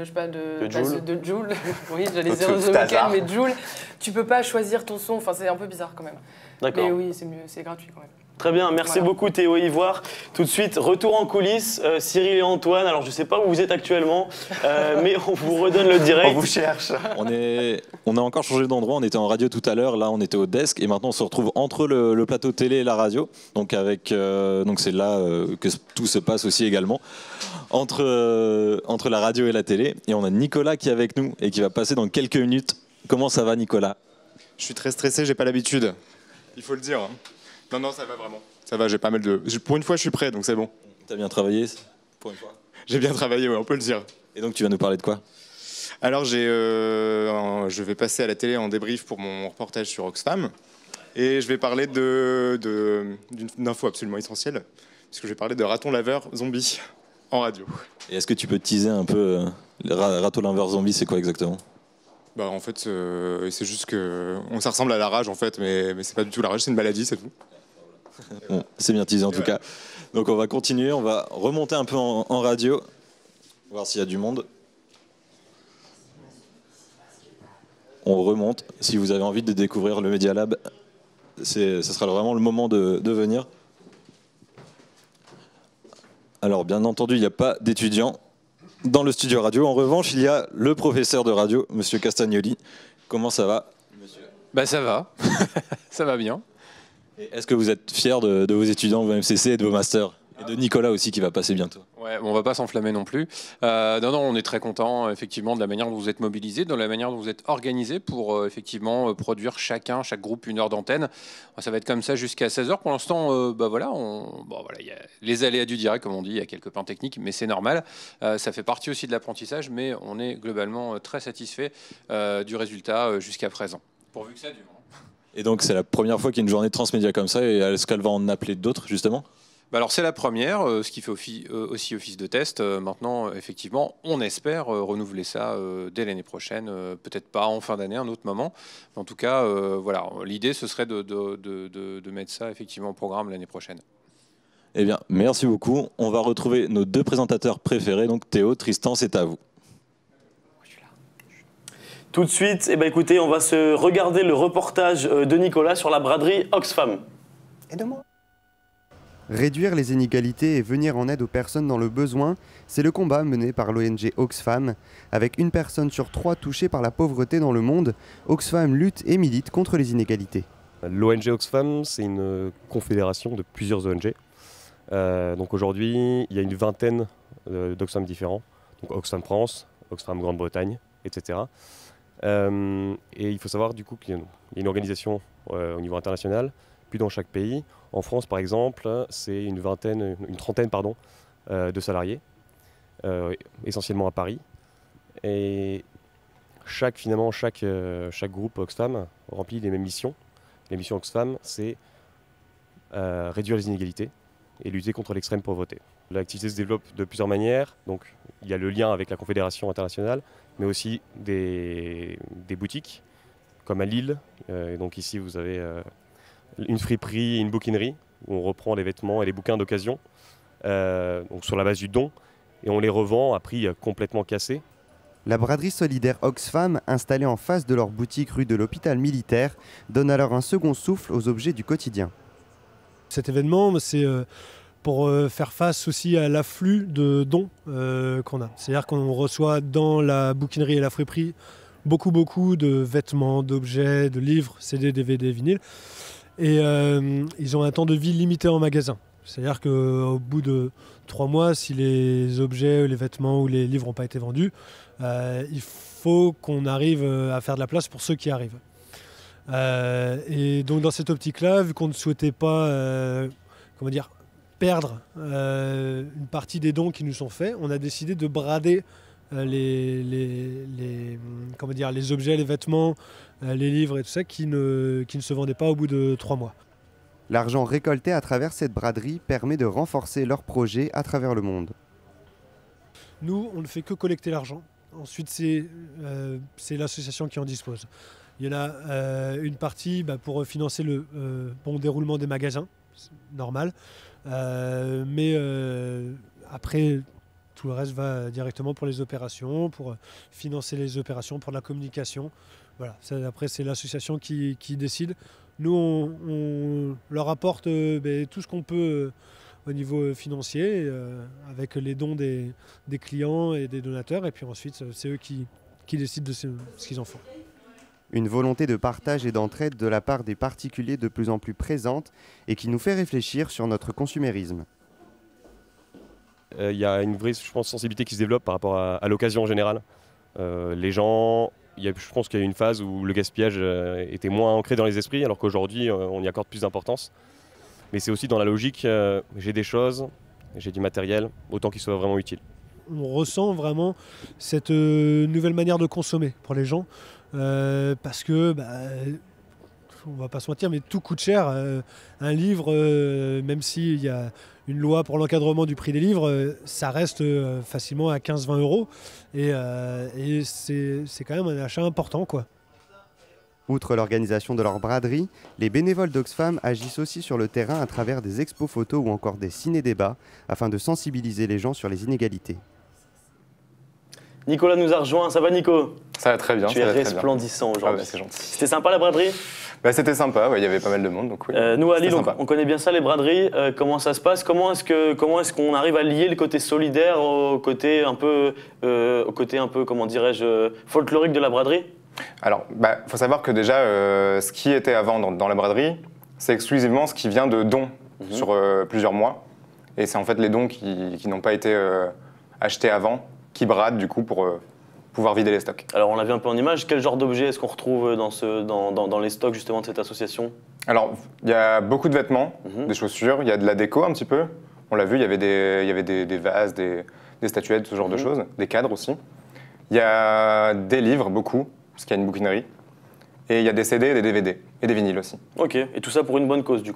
Jul, oui j'allais dire The Weeknd, mais Jul, tu peux pas choisir ton son. Enfin c'est un peu bizarre quand même. D'accord. Mais oui, c'est mieux, c'est gratuit quand même. Très bien, merci beaucoup Théo Ivoire. Tout de suite, retour en coulisses, Cyril et Antoine. Alors je ne sais pas où vous êtes actuellement, mais on vous redonne le direct. On vous cherche. On a encore changé d'endroit, on était en radio tout à l'heure, là on était au desk et maintenant on se retrouve entre le plateau télé et la radio. Donc c'est là que tout se passe aussi également, entre la radio et la télé. Et on a Nicolas qui est avec nous et qui va passer dans quelques minutes. Comment ça va Nicolas? Je suis très stressé, j'ai pas l'habitude, il faut le dire. Non, ça va vraiment. Ça va, j'ai pas mal de... Pour une fois, je suis prêt, donc c'est bon. T'as bien travaillé pour une fois? J'ai bien travaillé, ouais, on peut le dire. Et donc, tu vas nous parler de quoi? Alors, je vais passer à la télé en débrief pour mon reportage sur Oxfam. Et je vais parler d'une info absolument essentielle, puisque je vais parler de raton laveur zombie en radio. Et est-ce que tu peux teaser un peu raton laveur zombie, c'est quoi exactement? En fait, c'est juste que ça ressemble à la rage en fait, mais c'est pas du tout la rage, c'est une maladie, c'est tout. Bon, c'est bien teasé en tout cas. Donc on va continuer, on va remonter un peu en radio, voir s'il y a du monde. On remonte. Si vous avez envie de découvrir le Media Lab, ce sera vraiment le moment de venir. Alors bien entendu, il n'y a pas d'étudiants dans le studio radio. En revanche, il y a le professeur de radio, Monsieur Castagnoli. Comment ça va, monsieur? Ça va, ça va bien. Est-ce que vous êtes fiers de vos étudiants, de vos MCC et de vos masters? Et de Nicolas aussi qui va passer bientôt. Ouais, on va pas s'enflammer non plus. Non, on est très content effectivement de la manière dont vous êtes mobilisés, de la manière dont vous êtes organisés pour effectivement produire chaque groupe 1 heure d'antenne. Ça va être comme ça jusqu'à 16h. Pour l'instant, voilà, il y a les aléas du direct, comme on dit, il y a quelques plans techniques, mais c'est normal. Ça fait partie aussi de l'apprentissage, mais on est globalement très satisfait du résultat jusqu'à présent. Pourvu que ça dure. Et donc c'est la première fois qu'il y a une journée transmédia comme ça, et est-ce qu'elle va en appeler d'autres justement? Alors c'est la première, ce qui fait aussi office de test. Maintenant, effectivement, on espère renouveler ça dès l'année prochaine, peut-être pas en fin d'année, un autre moment. Mais en tout cas, voilà, l'idée ce serait de mettre ça effectivement au programme l'année prochaine. Eh bien, merci beaucoup. On va retrouver nos 2 présentateurs préférés, donc Théo, Tristan, c'est à vous. Tout de suite, écoutez, on va se regarder le reportage de Nicolas sur la braderie Oxfam. Et de moi. Réduire les inégalités et venir en aide aux personnes dans le besoin, c'est le combat mené par l'ONG Oxfam. Avec une personne sur 3 touchée par la pauvreté dans le monde, Oxfam lutte et milite contre les inégalités. L'ONG Oxfam, c'est une confédération de plusieurs ONG. Donc aujourd'hui, il y a une vingtaine d'Oxfam différents. Donc Oxfam France, Oxfam Grande-Bretagne, etc. Et il faut savoir du coup qu'il y a une organisation au niveau international, puis dans chaque pays. En France, par exemple, c'est une trentaine de salariés, essentiellement à Paris. Et chaque groupe Oxfam remplit les mêmes missions. Les missions Oxfam, c'est réduire les inégalités et lutter contre l'extrême pauvreté. L'activité se développe de plusieurs manières. Donc, il y a le lien avec la Confédération internationale, mais aussi des boutiques, comme à Lille. Et donc ici, vous avez une friperie et une bouquinerie, où on reprend les vêtements et les bouquins d'occasion, donc sur la base du don, et on les revend à prix complètement cassé. La braderie solidaire Oxfam, installée en face de leur boutique rue de l'hôpital militaire, donne alors un second souffle aux objets du quotidien. Cet événement, c'est pour faire face aussi à l'afflux de dons qu'on a. C'est-à-dire qu'on reçoit dans la bouquinerie et la friperie beaucoup de vêtements, d'objets, de livres, CD, DVD, vinyles. Et ils ont un temps de vie limité en magasin. C'est-à-dire qu'au bout de 3 mois, si les objets, les vêtements ou les livres n'ont pas été vendus, il faut qu'on arrive à faire de la place pour ceux qui arrivent. Et donc dans cette optique-là, vu qu'on ne souhaitait pas perdre une partie des dons qui nous sont faits, on a décidé de brader les objets, les vêtements, les livres et tout ça qui ne se vendaient pas au bout de 3 mois. L'argent récolté à travers cette braderie permet de renforcer leurs projets à travers le monde. Nous, on ne fait que collecter l'argent. Ensuite, c'est l'association qui en dispose. Il y en a une partie pour financer le bon déroulement des magasins, normal. Mais après, tout le reste va directement pour les opérations, pour financer les opérations, pour la communication. Voilà. Après, c'est l'association qui décide. Nous, on leur apporte tout ce qu'on peut au niveau financier, avec les dons des clients et des donateurs. Et puis ensuite, c'est eux qui décident de ce qu'ils en font. Une volonté de partage et d'entraide de la part des particuliers de plus en plus présente et qui nous fait réfléchir sur notre consumérisme. Il y a une vraie, je pense, sensibilité qui se développe par rapport à l'occasion en général. Les gens, je pense qu'il y a eu une phase où le gaspillage était moins ancré dans les esprits, alors qu'aujourd'hui, on y accorde plus d'importance. Mais c'est aussi dans la logique, j'ai des choses, j'ai du matériel, autant qu'il soit vraiment utile. On ressent vraiment cette nouvelle manière de consommer pour les gens, parce que, on va pas se mentir, mais tout coûte cher. Un livre, même s'il y a une loi pour l'encadrement du prix des livres, ça reste facilement à 15-20 euros. Et c'est quand même un achat important, quoi. Outre l'organisation de leur braderie, les bénévoles d'Oxfam agissent aussi sur le terrain à travers des expos photos ou encore des ciné-débats afin de sensibiliser les gens sur les inégalités. Nicolas nous a rejoint, ça va Nico? Ça va très bien. Tu es resplendissant aujourd'hui. C'est gentil. C'était sympa la braderie? C'était sympa, il y avait pas mal de monde. Donc oui, nous à Lille, on connaît bien ça, les braderies. Comment ça se passe? Comment est-ce qu'on arrive à lier le côté solidaire au côté un peu, comment dirais-je, folklorique de la braderie? Alors, faut savoir que déjà, ce qui était avant dans la braderie, c'est exclusivement ce qui vient de dons sur plusieurs mois. Et c'est en fait les dons qui n'ont pas été achetés avant, qui bradent du coup pour pouvoir vider les stocks. Alors on l'a vu un peu en image, quel genre d'objets est-ce qu'on retrouve dans les stocks justement de cette association? Alors, il y a beaucoup de vêtements, des chaussures, il y a de la déco un petit peu. On l'a vu, il y avait des vases, des statuettes, ce genre de choses, des cadres aussi. Il y a des livres, beaucoup, parce qu'il y a une bouquinerie. Et il y a des CD, des DVD et des vinyles aussi. Ok, et tout ça pour une bonne cause du coup?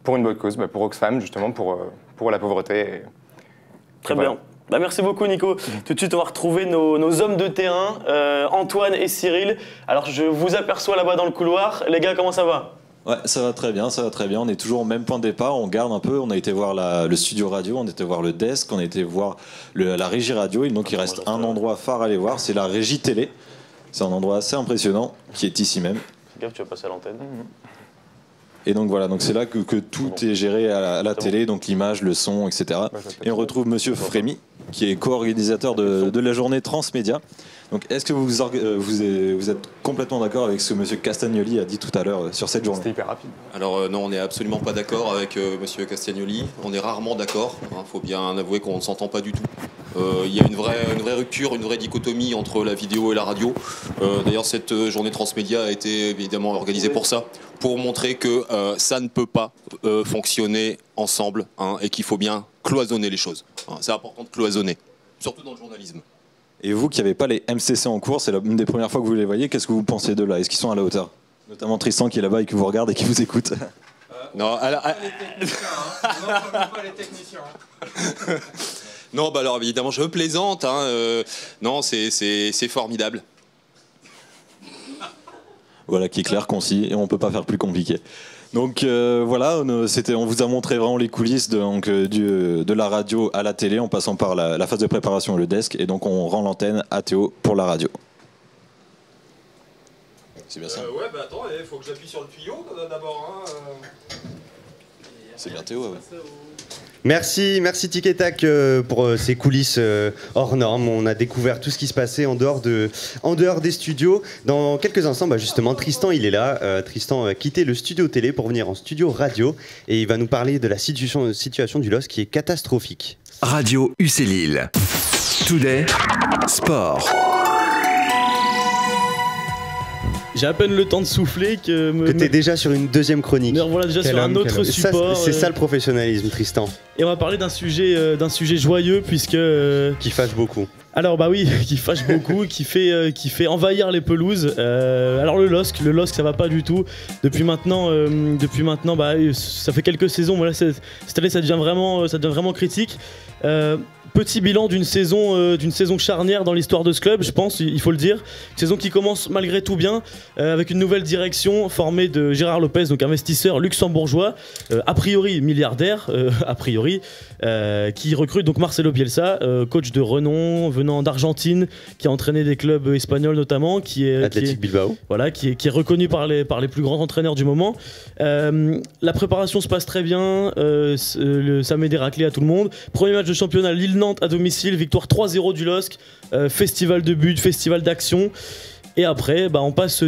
pour une bonne cause, pour Oxfam, justement, pour la pauvreté. Très bien. Merci beaucoup Nico. Tout de suite on va retrouver nos hommes de terrain, Antoine et Cyril. Alors je vous aperçois là-bas dans le couloir. Les gars, comment ça va ? Ouais, ça va très bien, ça va très bien. On est toujours au même point de départ, on garde un peu. On a été voir le studio radio, on a été voir le desk, on a été voir la régie radio. Et donc il reste un endroit phare à aller voir, c'est la régie télé. C'est un endroit assez impressionnant qui est ici même. Fais gaffe, tu vas passer à l'antenne. Et donc voilà, donc c'est là que tout est géré à la télé, donc l'image, le son, etc. Et on retrouve Monsieur Frémy, qui est co-organisateur de la journée Transmédia. Donc est-ce que vous êtes complètement d'accord avec ce que Monsieur Castagnoli a dit tout à l'heure sur cette journée ? C'était hyper rapide. Alors non, on n'est absolument pas d'accord avec Monsieur Castagnoli. On est rarement d'accord. Faut bien avouer qu'on ne s'entend pas du tout. Il y a une vraie rupture, une vraie dichotomie entre la vidéo et la radio. D'ailleurs, cette journée Transmédia a été évidemment organisée pour ça, pour montrer que ça ne peut pas fonctionner ensemble, et qu'il faut bien cloisonner les choses. C'est important de cloisonner, surtout dans le journalisme. Et vous qui n'avez pas les MCC en cours, c'est une des premières fois que vous les voyez, qu'est-ce que vous pensez de là ? Est-ce qu'ils sont à la hauteur ? Notamment Tristan qui est là-bas et qui vous regarde et qui vous écoute. Non, alors... Non, alors évidemment, je plaisante. Non, c'est formidable. Voilà, qui est clair, concis, et on ne peut pas faire plus compliqué. Donc voilà, on vous a montré vraiment les coulisses de la radio à la télé, en passant par la phase de préparation et le desk, et donc on rend l'antenne à Théo pour la radio. C'est bien ça. Ouais, attends, il faut que j'appuie sur le tuyau d'abord. C'est bien Théo, ouais. Merci Tic et Tac pour ces coulisses hors normes. On a découvert tout ce qui se passait en dehors des studios. Dans quelques instants, justement, Tristan il est là. Tristan a quitté le studio télé pour venir en studio radio et il va nous parler de la situation du LOSC qui est catastrophique. Radio UC Lille. Today, sport. J'ai à peine le temps de souffler que t'es déjà sur une deuxième chronique. Voilà, déjà sur un autre support. C'est ça le professionnalisme, Tristan. Et on va parler d'un sujet joyeux puisque qui fâche beaucoup. Alors bah oui, qui fâche beaucoup, qui fait envahir les pelouses. Alors le LOSC, ça va pas du tout. Depuis maintenant, ça fait quelques saisons. Voilà, cette année, ça devient vraiment critique. Petit bilan d'une saison charnière dans l'histoire de ce club, je pense, il faut le dire. Une saison qui commence malgré tout bien, avec une nouvelle direction formée de Gérard Lopez, donc investisseur luxembourgeois, a priori milliardaire, qui recrute donc Marcelo Bielsa, coach de renom venant d'Argentine, qui a entraîné des clubs espagnols notamment, Athletic Bilbao. Voilà, qui est reconnu par les plus grands entraîneurs du moment. La préparation se passe très bien, ça met des raclés à tout le monde. Premier match de championnat, Lille-Nantes à domicile, victoire 3-0 du LOSC, festival de buts, festival d'action. Et après, on passe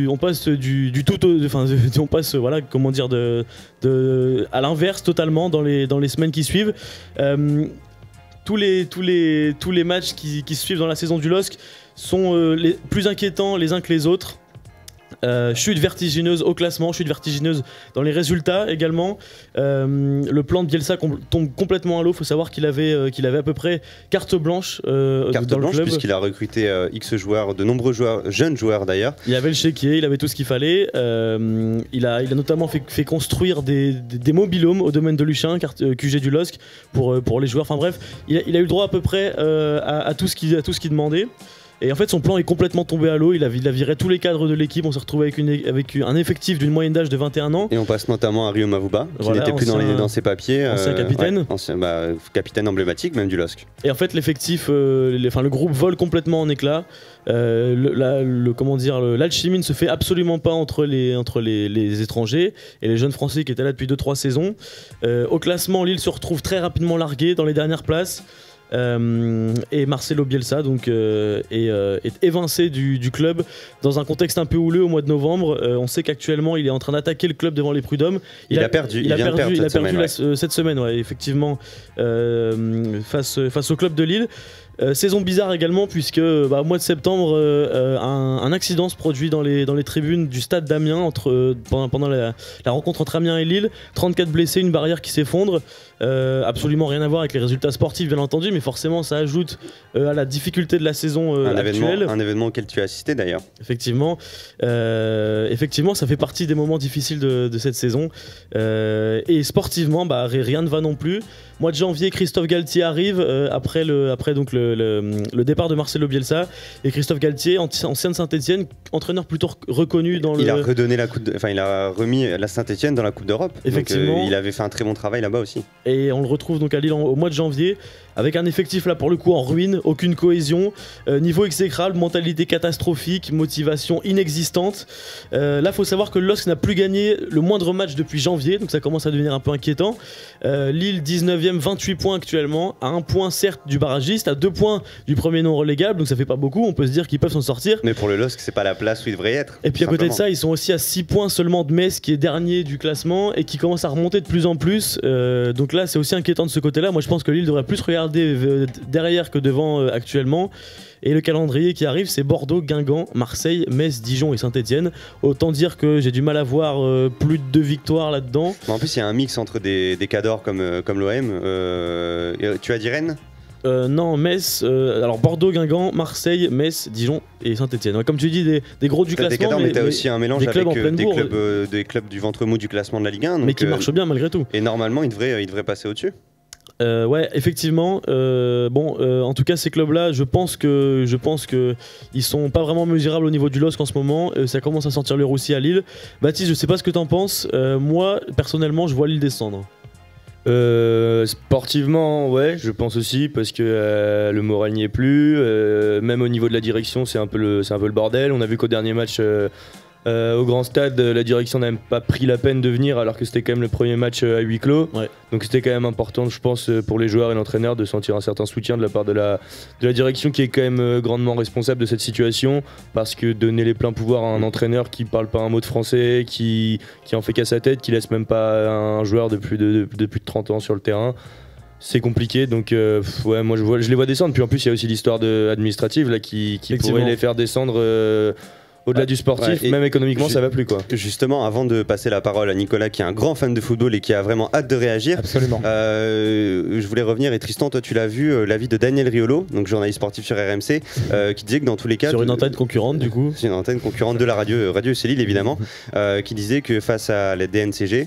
à l'inverse totalement dans les semaines qui suivent. Tous les matchs qui se suivent dans la saison du LOSC sont les plus inquiétants les uns que les autres. Chute vertigineuse au classement, chute vertigineuse dans les résultats également. Le plan de Bielsa tombe complètement à l'eau. Il faut savoir qu'il avait à peu près carte blanche dans le club. Puisqu'il a recruté X joueurs, de nombreux joueurs, jeunes joueurs d'ailleurs. Il avait le chéquier, il avait tout ce qu'il fallait. Il a notamment fait construire des mobil-homes au domaine de Luchin, QG du LOSC, pour les joueurs. Enfin bref, il a eu le droit à peu près à tout ce qu'il demandait. Et en fait, son plan est complètement tombé à l'eau. Il a viré tous les cadres de l'équipe. On s'est retrouvé avec un effectif d'une moyenne d'âge de 21 ans. Et on passe notamment à Rio Mavuba, qui n'était plus dans ses papiers. Ancien capitaine. Capitaine emblématique même du LOSC. Et en fait, l'effectif, le groupe vole complètement en éclats. L'alchimie ne se fait absolument pas entre les étrangers et les jeunes Français qui étaient là depuis 2-3 saisons. Au classement, Lille se retrouve très rapidement largué dans les dernières places. Et Marcelo Bielsa est évincé du club dans un contexte un peu houleux au mois de novembre. On sait qu'actuellement il est en train d'attaquer le club devant les prud'hommes. Il a perdu cette semaine, effectivement, face au club de Lille. Saison bizarre également puisque au mois de septembre un accident se produit dans les tribunes du stade d'Amiens pendant la rencontre entre Amiens et Lille. 34 blessés, une barrière qui s'effondre. Absolument rien à voir avec les résultats sportifs, bien entendu, mais forcément, ça ajoute à la difficulté de la saison actuelle. Un événement auquel tu as assisté d'ailleurs. Effectivement, ça fait partie des moments difficiles de cette saison. Et sportivement, rien ne va non plus. Mois de janvier, Christophe Galtier arrive après donc le départ de Marcelo Bielsa. Et Christophe Galtier, ancien de Saint-Etienne, entraîneur plutôt reconnu dans il a redonné il a remis la Saint-Etienne dans la Coupe d'Europe. Effectivement. Donc, il avait fait un très bon travail là-bas aussi. Et on le retrouve donc à Lille au mois de janvier, avec un effectif là pour le coup en ruine, aucune cohésion, niveau exécrable, mentalité catastrophique, motivation inexistante. Là, faut savoir que le LOSC n'a plus gagné le moindre match depuis janvier, donc ça commence à devenir un peu inquiétant. Lille 19e, 28 points actuellement, à 1 point certes du barragiste, à 2 points du premier non relégable, donc ça fait pas beaucoup, on peut se dire qu'ils peuvent s'en sortir. Mais pour le LOSC, c'est pas la place où ils devraient être. Et puis à côté de ça, ils sont aussi à 6 points seulement de Metz, qui est dernier du classement et qui commence à remonter de plus en plus. Donc là, c'est aussi inquiétant de ce côté-là. Moi, je pense que Lille devrait plus regarder derrière que devant actuellement. Et le calendrier qui arrive, c'est Bordeaux, Guingamp, Marseille, Metz, Dijon et Saint-Etienne. Autant dire que j'ai du mal à voir plus de 2 victoires là-dedans. En plus, il y a un mix entre des cadors comme l'OM. Tu as dit Rennes ? Non, Metz, alors Bordeaux, Guingamp, Marseille, Metz, Dijon et Saint-Etienne. Comme tu dis, des gros du classement. Des cadors, mais tu as aussi un mélange avec des clubs du ventre mou du classement de la Ligue 1. Mais qui marchent bien malgré tout. Et normalement, ils devraient passer au-dessus. Ouais, effectivement. En tout cas, ces clubs-là, je pense que ils sont pas vraiment mesurables au niveau du LOSC en ce moment. Ça commence à sentir le roussi à Lille. Baptiste, je sais pas ce que t'en penses. Moi, personnellement, je vois Lille descendre. Sportivement, ouais, je pense aussi parce que le moral n'y est plus. Même au niveau de la direction, c'est un peu le bordel. On a vu qu'au dernier match. Au grand stade, la direction n'a même pas pris la peine de venir alors que c'était quand même le premier match à huis clos. Ouais. Donc c'était quand même important, je pense, pour les joueurs et l'entraîneur de sentir un certain soutien de la part de la direction qui est quand même grandement responsable de cette situation, parce que donner les pleins pouvoirs à un entraîneur qui parle pas un mot de français, qui en fait qu'à sa tête, qui laisse même pas un joueur de plus de 30 ans sur le terrain, c'est compliqué. Donc ouais, moi je les vois descendre. Puis en plus il y a aussi l'histoire administrative là qui pourrait les faire descendre. Au-delà du sportif, même économiquement, ça va plus quoi. Justement, avant de passer la parole à Nicolas, qui est un grand fan de football et qui a vraiment hâte de réagir. Absolument. Je voulais revenir, et Tristan, toi tu l'as vu, l'avis de Daniel Riolo, donc journaliste sportif sur RMC, qui disait que dans tous les cas... Sur une antenne concurrente du coup. C'est une antenne concurrente de la radio UCLIL évidemment, qui disait que face à la DNCG,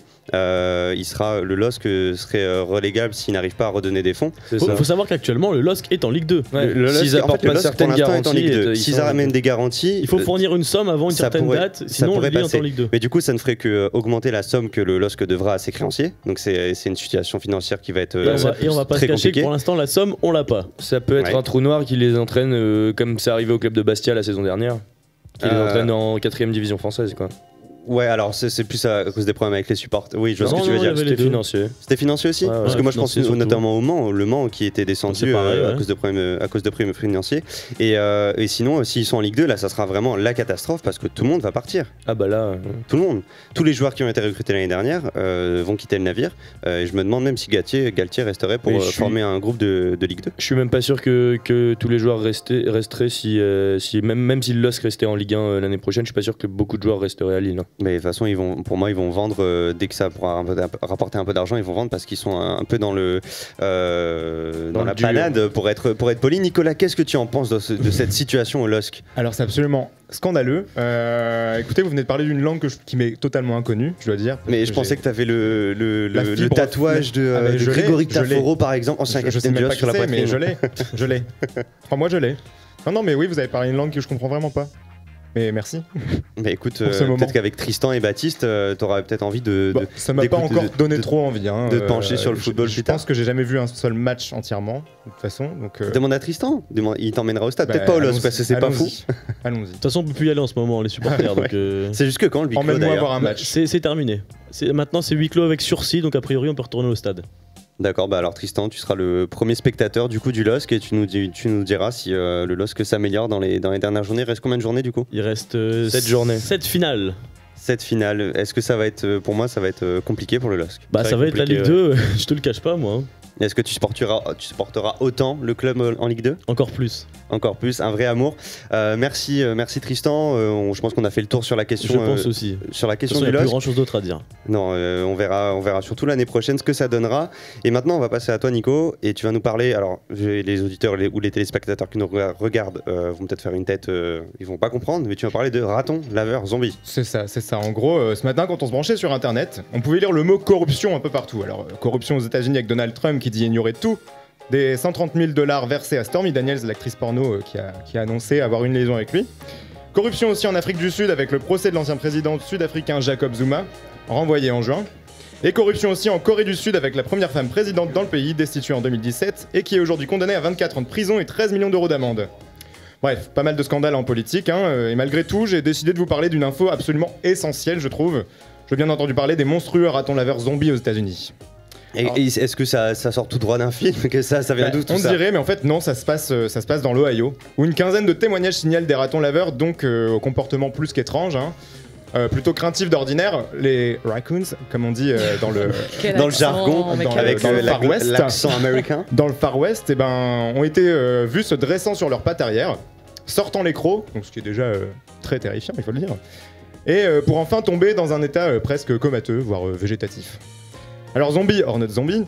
le LOSC serait relégable s'il n'arrive pas à redonner des fonds. Il faut savoir qu'actuellement le LOSC est en Ligue 2. S'ils apportent pas certaines garanties, s'ils amènent des garanties... Il faut fournir une somme avant une certaine date, sinon lui est en Ligue 2. Mais du coup, ça ne ferait que augmenter la somme que le LOSC devra à ses créanciers. Donc c'est une situation financière qui va être et on va pas se cacher que pour l'instant la somme on l'a pas. Ça peut être un trou noir qui les entraîne comme c'est arrivé au club de Bastia la saison dernière, qui les entraîne en 4ème division française quoi. Ouais, alors c'est plus à cause des problèmes avec les supporters. Oui, je vois ce que tu veux dire. C'était financier. C'était financier aussi, parce que moi je pense notamment au Mans, le Mans qui était descendu à cause de problèmes financiers. Et sinon, s'ils sont en Ligue 2, là, ça sera vraiment la catastrophe parce que tout le monde va partir. Ah bah là, tout le monde, tous les joueurs qui ont été recrutés l'année dernière vont quitter le navire. Et je me demande même si Galtier resterait pour former un groupe de Ligue 2. Je suis même pas sûr que tous les joueurs resteraient même si le LOSC restait en Ligue 1 l'année prochaine. Je suis pas sûr que beaucoup de joueurs resteraient à Lille. Mais de toute façon, pour moi, ils vont vendre dès que ça pourra rapporter un peu d'argent. Ils vont vendre parce qu'ils sont un peu dans la panade pour être poli. Nicolas, qu'est-ce que tu en penses de cette situation au LOSC? Alors c'est absolument scandaleux. Écoutez, vous venez de parler d'une langue qui m'est totalement inconnue, je dois dire. Mais je pensais que tu avais le tatouage de Grégory Taforo, par exemple, ancien capitaine du LOSC sur la poitrine. Mais je l'ai. Enfin, moi je l'ai. Non, mais oui, vous avez parlé une langue que je comprends vraiment pas. Mais merci. Mais écoute, peut-être qu'avec Tristan et Baptiste, t'auras peut-être envie ça m'a pas encore donné trop envie. De te pencher sur le football plus tard. Je pense que j'ai jamais vu un seul match entièrement, de toute façon. Donc, demande à Tristan, il t'emmènera au stade. Peut-être pas au LOSC, parce que c'est pas fou. Allons-y. De toute façon, on peut plus y aller en ce moment, les supporters. Donc, c'est juste que quand le huis clos, emmène-moi voir un match. C'est terminé. Maintenant, c'est huis clos avec sursis, donc a priori, on peut retourner au stade. D'accord, bah alors Tristan, tu seras le premier spectateur du coup du LOSC et tu nous diras si le LOSC s'améliore dans les dernières journées. Il reste combien de journées du coup? Il reste 7 journées. 7 finales. 7 finales. Est-ce que ça va être, pour moi, ça va être compliqué pour le LOSC? Bah ça va être la Ligue 2, je te le cache pas moi. Est-ce que tu supporteras autant le club en Ligue 2 ? Encore plus. Encore plus, un vrai amour. Merci Tristan. Je pense qu'on a fait le tour sur la question. Je pense aussi. Sur la question il du n'y a plus LOSC. grand chose d'autre à dire. Non, on verra surtout l'année prochaine ce que ça donnera. Et maintenant, on va passer à toi, Nico, et tu vas nous parler. Alors, les auditeurs ou les téléspectateurs qui nous regardent vont peut-être faire une tête, ils vont pas comprendre, mais tu vas parler de raton laveur zombie. C'est ça. En gros, ce matin, quand on se branchait sur Internet, on pouvait lire le mot corruption un peu partout. Alors, corruption aux États-Unis avec Donald Trump qui dit ignorer tout. Des 130 000 $ versés à Stormy Daniels, l'actrice porno qui a annoncé avoir une liaison avec lui. Corruption aussi en Afrique du Sud avec le procès de l'ancien président sud-africain Jacob Zuma, renvoyé en juin. Et corruption aussi en Corée du Sud avec la première femme présidente dans le pays, destituée en 2017, et qui est aujourd'hui condamnée à 24 ans de prison et 13 millions d'euros d'amende. Bref, pas mal de scandales en politique, et malgré tout, j'ai décidé de vous parler d'une info absolument essentielle, je trouve. J'ai bien entendu parler des monstrueux ratons laveurs zombies aux États-Unis. Et est-ce que ça sort tout droit d'un film que ça vient d'où tout on ça dirait, mais en fait non, ça se passe dans l'Ohio, où une quinzaine de témoignages signalent des ratons laveurs, donc au comportement plus qu'étrange, plutôt craintifs d'ordinaire, les raccoons, comme on dit dans le jargon, avec l'accent américain. Dans le Far West, ont été vus se dressant sur leurs pattes arrière, sortant les crocs, donc ce qui est déjà très terrifiant, il faut le dire, et pour enfin tomber dans un état presque comateux, voire végétatif. Alors zombie, or not zombie,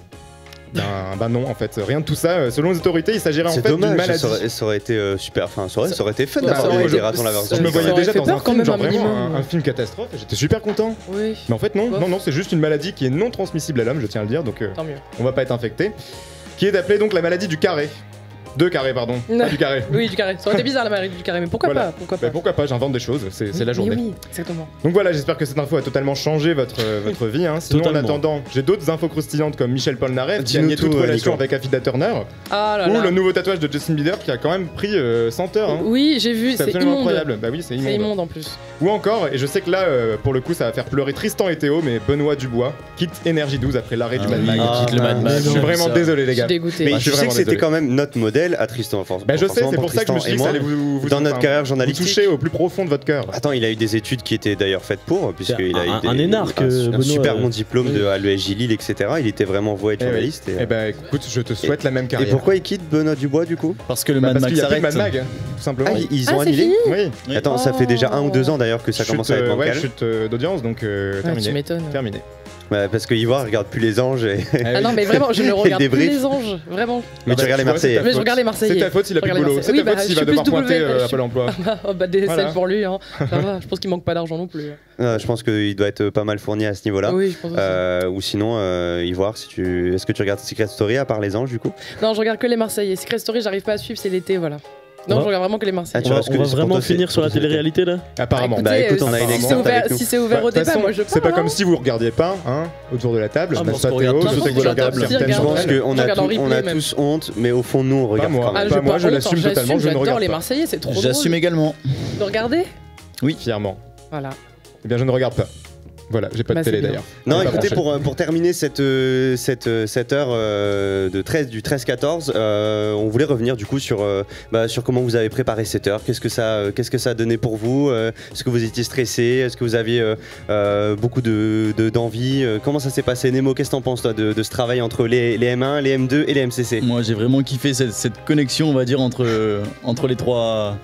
ben non en fait, rien de tout ça. Selon les autorités, il s'agirait en fait d'une maladie. Ça aurait été super, enfin ça aurait été fun d'avoir des ratons laveurs zombies. Je me voyais déjà dans un film, genre vraiment un film catastrophe, et j'étais super content. Oui. Mais en fait non, c'est juste une maladie qui est non transmissible à l'homme, je tiens à le dire, donc Tant mieux. on va pas être infecté. Qui est appelée donc la maladie du carré. Deux carrés, pardon. Pas du carré. Oui, du carré. Ça aurait été bizarre la maladie du carré, mais pourquoi pas Pourquoi pas, j'invente des choses, c'est la journée. Oui, exactement. Donc voilà, j'espère que cette info a totalement changé votre vie. Sinon, en attendant, j'ai d'autres infos croustillantes comme Michel Polnareff qui a nié toute relation avec Affida Turner. Ou le nouveau tatouage de Justin Bieber qui a quand même pris 100 heures. Oui, j'ai vu, c'est absolument immonde. Incroyable. Bah oui, c'est immonde. C'est immonde en plus. Ou encore, et je sais que là, pour le coup, ça va faire pleurer Tristan et Théo, mais Benoît Dubois quitte Énergie 12 après l'arrêt du Mad Mag. Quitte le Mad Mag. Je suis vraiment désolé, les gars. Je suis dégoûté. Mais je sais que c'était quand même notre modèle à Tristan. Bah je sais, c'est pour ça que je me suis dit que ça allait vous dans notre carrière journalistique, toucher au plus profond de votre cœur. Attends, il a eu des études qui étaient d'ailleurs faites pour, puisqu'il a eu un énarque, un super bon diplôme à l'ESJ Lille, etc. Il était vraiment voué à être journaliste. Eh ben écoute, je te souhaite la même carrière. Et pourquoi il quitte Benoît Dubois du coup? Parce que le Mad Mag s'arrête. Mad Mag, tout simplement. Ah, ils ont annulé? Oui. Attends, ça fait déjà 1 ou 2 ans d'ailleurs que ça commence à être bancal. Ouais, chute d'audience, donc terminé. Tu m'étonnes. Terminé. Bah, parce que Ivoire regarde plus les anges. Ah non, mais vraiment, je ne regarde plus les anges, vraiment. Mais tu regardes les Marseillais. Mais je regarde les Marseillais. C'est ta faute s'il a plus de boulot. C'est ta faute s'il va devoir pointer à Pôle emploi. Bah, DSL pour lui, ça va. Je pense qu'il manque pas d'argent non plus. Je pense qu'il doit être pas mal fourni à ce niveau-là. Oui, je pense aussi. Ou sinon, Ivoire, est-ce que tu regardes Secret Story à part les anges du coup? Non, je regarde que les Marseillais. Secret Story, j'arrive pas à suivre, c'est l'été, voilà. Non, je regarde vraiment que les Marseillais. On va vraiment finir sur la télé-réalité là? Apparemment. Bah écoute, on a une experte avec nous. Si c'est ouvert au débat, moi je parle. C'est pas comme si vous regardiez pas autour de la table. Je sais que vous regardez. Je pense qu'on a tous honte, mais au fond, nous, on regarde quand même. Pas moi, je l'assume totalement, je ne regarde pas. J'adore les Marseillais, c'est trop drôle. J'assume également. De regarder? Oui. Fièrement. Voilà. Eh bien, je ne regarde pas. Voilà, j'ai pas de télé d'ailleurs. Non, écoutez, pour terminer cette heure du 13-14, on voulait revenir du coup sur comment vous avez préparé cette heure. Qu'est-ce que ça a donné pour vous? Est-ce que vous étiez stressé? Est-ce que vous aviez beaucoup d'envie? Comment ça s'est passé? Nemo, qu'est-ce que t'en penses toi de ce travail entre les M1, les M2 et les MCC? Moi, j'ai vraiment kiffé cette connexion, on va dire, entre les trois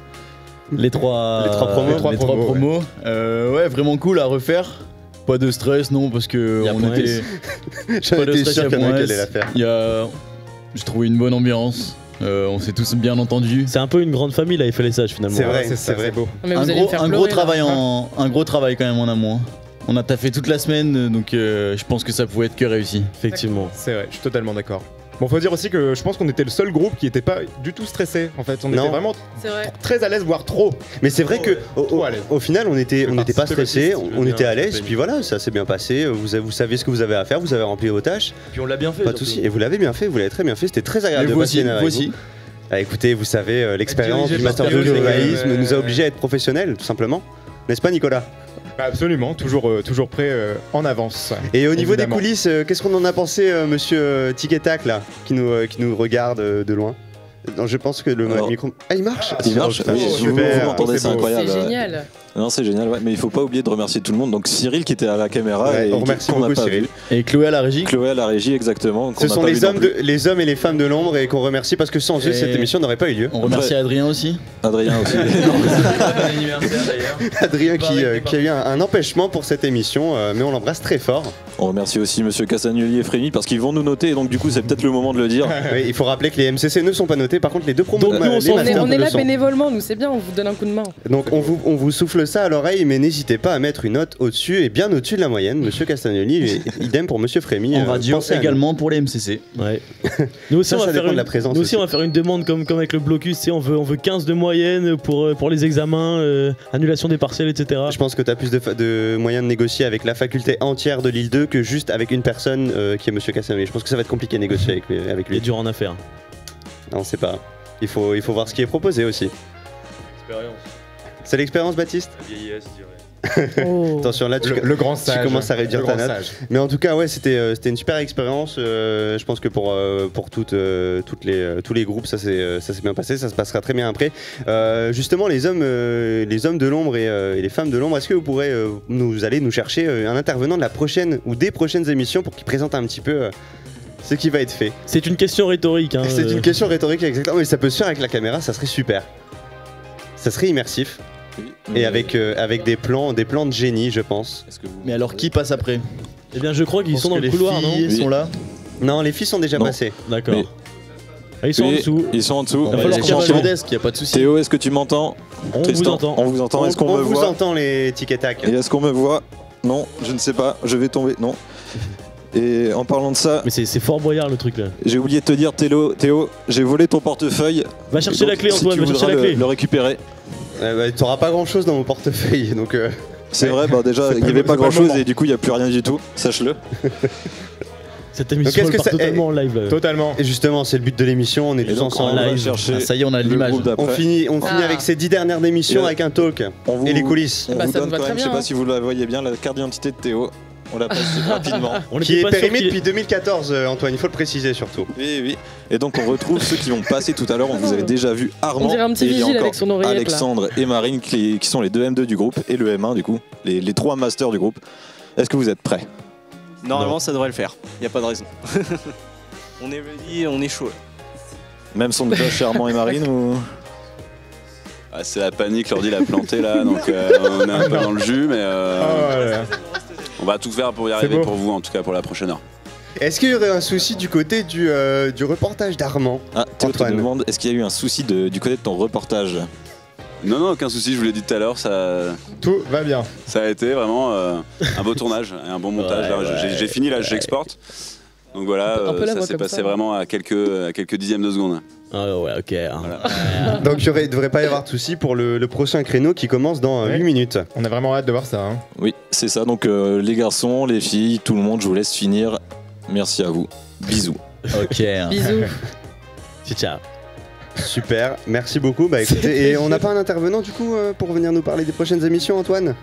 promos. Ouais, vraiment cool à refaire. Pas de stress, non, parce que on était. J'en étais sûr qu'il y en a qui allaient la faire. J'ai trouvé une bonne ambiance. On s'est tous bien entendus. C'est un peu une grande famille là, FLSH finalement. C'est vrai, c'est vrai. Beau. Un gros travail quand même en amont. On a taffé toute la semaine, donc je pense que ça pouvait être que réussi. Effectivement. C'est vrai, je suis totalement d'accord. Bon, faut dire aussi que je pense qu'on était le seul groupe qui était pas du tout stressé. En fait, on était vraiment très à l'aise, voire trop. Mais c'est vrai que au final, on n'était pas stressé, on était à l'aise. Puis voilà, ça s'est bien passé. Vous savez ce que vous avez à faire, vous avez rempli vos tâches. Puis on l'a bien fait. Pas de souci. Et vous l'avez bien fait, vous l'avez très bien fait. C'était très agréable de passer une heure avec vous. Ah, écoutez, vous savez, l'expérience du master de journalisme nous a obligés à être professionnels, tout simplement. N'est-ce pas, Nicolas? Absolument, toujours prêt en avance. Et au niveau des coulisses, qu'est-ce qu'on en a pensé, monsieur Tic et Tac, là, qui nous regarde de loin? Non, je pense que le micro... Ah, il marche? Il marche, super. Vous m'entendez, c'est incroyable. C'est génial. Non, c'est génial, ouais. Mais il faut pas oublier de remercier tout le monde. Donc Cyril qui était à la caméra et on remercie qu'on n'a beaucoup pas Cyril. vu. Et Chloé à la régie. Chloé à la régie, exactement. Ce sont les hommes et les femmes de l'ombre et qu'on remercie parce que sans eux, cette émission n'aurait pas eu lieu. On remercie Adrien aussi. Adrien aussi. Adrien qui a eu un empêchement pour cette émission, mais on l'embrasse très fort. On remercie aussi Monsieur Castagnoli et Frémy parce qu'ils vont nous noter. Et donc du coup, c'est peut-être le moment de le dire. Oui, il faut rappeler que les MCC ne sont pas notés. Par contre, les deux promos. On est là bénévolement, nous c'est bien, on vous donne un coup de main. Donc on vous souffle ça à l'oreille, mais n'hésitez pas à mettre une note au-dessus et bien au-dessus de la moyenne, Monsieur Castagnoli, et idem pour Monsieur Frémy. En radio également pour les MCC. Ouais. Nous aussi, Ça on va dépend faire de la présence nous aussi, aussi. on va faire une demande comme avec le blocus. Tu sais, on veut 15 de moyenne pour les examens, annulation des partiels, etc. Je pense que tu as plus de moyens de négocier avec la faculté entière de l'île 2 que juste avec une personne qui est Monsieur Castagnoli. Je pense que ça va être compliqué de négocier avec lui. Il est dur en affaires. Non, on sait pas. Il faut voir ce qui est proposé aussi. Expérience. C'est l'expérience, Baptiste? La vieillesse, je dirais. Attention, là Le grand sage. tu commences à réduire Le ta grand note. sage. Mais en tout cas, ouais, c'était une super expérience. Je pense que pour tous les groupes, ça s'est bien passé. Ça se passera très bien après. Justement, les hommes de l'ombre et les femmes de l'ombre, est-ce que vous pourrez aller nous chercher un intervenant de la prochaine ou des prochaines émissions pour qu'il présente un petit peu ce qui va être fait? C'est une question rhétorique. Hein, C'est une question rhétorique, exactement. Mais ça peut se faire avec la caméra, ça serait super. Ça serait immersif. Et avec des plans de génie, je pense. Mais alors qui passe après? Eh bien, je crois qu'ils sont dans le couloir, non? Ils sont là. Non, les filles sont déjà passées. D'accord. Ah, ils sont en dessous. Ils sont en dessous. On va les chercher au desk, y a pas de souci. Théo, est-ce que tu m'entends? On Tristan, vous entend. On vous entend. Est-ce qu'on On me vous voit? entend, les tic et tac. Et est-ce qu'on me voit? Non, je ne sais pas. Je vais tomber. Non. Et en parlant de ça, Mais c'est fort boyard le truc là. j'ai oublié de te dire, Théo, j'ai volé ton portefeuille. Va chercher Donc, la clé, si Antoine, tu va chercher voudras la clé. le récupérer. T'auras pas grand chose dans mon portefeuille, donc. C'est vrai, bah déjà, il n'y avait pas grand chose et du coup, il n'y a plus rien du tout. Sache-le. Cette émission elle part totalement en live. Là. Totalement. Et justement, c'est le but de l'émission, on est tous ensemble. On va chercher. Ah, ça y est, on a l'image. On finit avec ces 10 dernières émissions avec un talk et les coulisses. On Bah, vous ça donne nous va quand même, très je sais bien, pas si vous la voyez bien, la carte d'identité de Théo. On la passe rapidement. Qui est périmé depuis 2014, Antoine, il faut le préciser surtout. Oui. Et donc on retrouve ceux qui vont passer tout à l'heure. On vous avait déjà vu Armand. On dirait un petit et il y a vigile encore avec son oreillette, là. Alexandre et Marine qui sont les deux M2 du groupe et le M1 du coup, les trois masters du groupe. Est-ce que vous êtes prêts? Normalement, ça devrait le faire. Il n'y a pas de raison. On est ready, on est chaud. Même son de cloche chez Armand et Marine ou... Ah, c'est la panique, l'ordi l'a planté là, donc on est un peu dans le jus, mais on va tout faire pour y arriver pour vous, en tout cas pour la prochaine heure. Est-ce qu'il y aurait un souci du côté du reportage d'Armand? Ah, Théo te demande, est-ce qu'il y a eu un souci du côté de ton reportage? Non, aucun souci, je vous l'ai dit tout à l'heure, ça... Tout va bien. Ça a été vraiment un beau tournage et un bon montage. J'ai fini là, j'exporte. Donc voilà, ça s'est passé vraiment à quelques dixièmes de seconde. Ah ouais, ok. Voilà. Donc il ne devrait pas y avoir de souci pour le prochain créneau qui commence dans 8 minutes. On a vraiment hâte de voir ça. Hein. Oui, c'est ça. Donc les garçons, les filles, tout le monde, je vous laisse finir. Merci à vous. Bisous. Ok. Bisous. Ciao. Super, merci beaucoup. Bah écoutez, et on n'a pas un intervenant du coup pour venir nous parler des prochaines émissions, Antoine?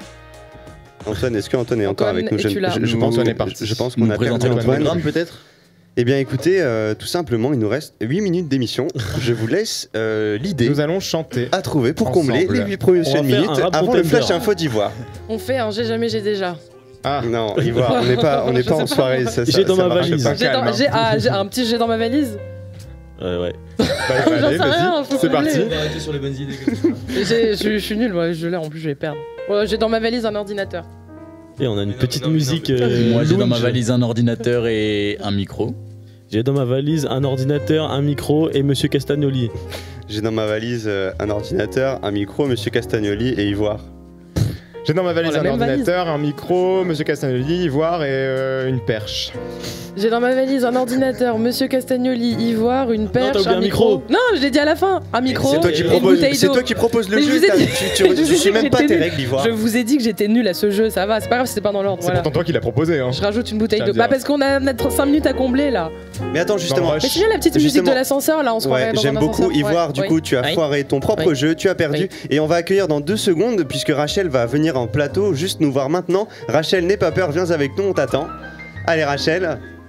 Antoine, est-ce qu'Antoine est encore avec nous? es-tu là? Je pense Antoine est parti. Je pense qu'on a perdu le Antoine. programme peut-être. Eh bien écoutez, tout simplement, il nous reste 8 minutes d'émission. Je vous laisse l'idée Nous allons chanter à trouver pour ensemble. combler les 8 prochaines faire minutes un rap avant le contender. flash info d'Ivoire. On fait un j'ai jamais, j'ai déjà. Ah Non, Ivoire, on n'est pas en soirée. Ça, J'ai dans ma marche valise. pas. J'ai un petit jet dans ma valise. Ouais. Bah, J'en allez, sais rien, vas-y, faut c'est combler. parti. On va arrêter sur les bonnes idées comme ça. Je suis nul, ouais, je l'ai en plus, je vais perdre. J'ai dans ma valise un ordinateur. Et on a une petite musique. Moi j'ai dans ma lounge. valise un ordinateur et un micro. J'ai dans ma valise un ordinateur, un micro et Monsieur Castagnoli. J'ai dans ma valise un ordinateur, un micro, Monsieur Castagnoli et Ivoire. J'ai dans ma valise la un même ordinateur, un micro, Monsieur Castagnoli, Ivoire et une perche. J'ai dans ma valise un ordinateur, Monsieur Castagnoli, Ivoire, une perche, t'as oublié un un micro. micro. Non, je l'ai dit à la fin. Un micro. C'est toi qui et une propose, bouteille c'est d'eau. toi qui propose le Mais je jeu. vous ai dit- Tu je vous ai suis dit même que pas j'étais tes nulle. règles, Ivoire. Je vous ai dit que j'étais nul à ce jeu, ça va, c'est pas grave si c'est pas dans l'ordre. C'est Voilà. pourtant toi qui l'as proposé. Hein. Je rajoute une bouteille Ça d'eau. veut dire- Bah parce qu'on a 5 minutes à combler là. Mais attends, justement. Mais c'est bien la petite musique de Justement. l'ascenseur là, on se croirait Ouais, dans j'aime un beaucoup ascenseur. Ivoire. Ouais. Du Oui. coup, tu as Oui. foiré ton propre Oui. jeu, tu as perdu. Et on va accueillir dans 2 secondes, puisque Rachel va venir en plateau, juste nous voir maintenant. Rachel, n'aie pas peur, viens avec nous, on t'attend. Allez, Rachel.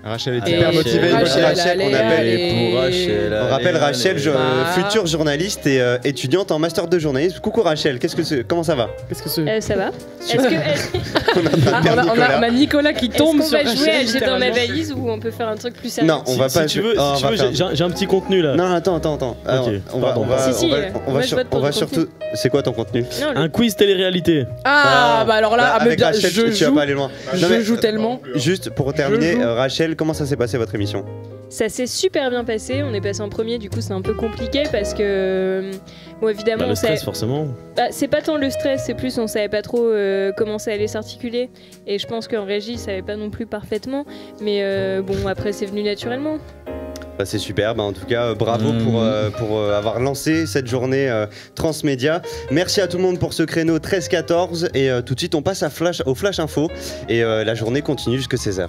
Rachel est hyper motivée. Rachel, on rappelle Rachel, Bah. future journaliste et étudiante en master de journalisme. Coucou Rachel, comment ça va? Qu'est-ce que c'est? Ça va. Est-ce que On a Nicolas qui tombe est-ce qu'on sur va jouer Rachel, à J'ai dans ma littéralement. valise ou on peut faire un truc plus sérieux? Non, on va pas. Si tu veux, j'ai un petit contenu là. Non, attends. Alors, on va moi, je vote pour on va ton surtout. C'est quoi ton contenu? Un quiz télé-réalité. Ah, bah alors là, avec bien, Rachel, je tu vas joue. pas aller loin. Je joue tellement. Juste pour terminer, joue. Rachel, comment ça s'est passé votre émission? Ça s'est super bien passé. On est passé en premier, du coup, c'est un peu compliqué parce que, bon, évidemment, Bah, le on stress savait- forcément. Bah, c'est pas tant le stress, c'est plus on savait pas trop comment ça allait s'articuler. Et je pense qu'en régie, ils savaient pas non plus parfaitement. Mais bon, après, c'est venu naturellement. Bah, c'est super, en tout cas bravo pour avoir lancé cette journée transmédia. Merci à tout le monde pour ce créneau 13-14 et tout de suite on passe au Flash Info et la journée continue jusqu'à 16h.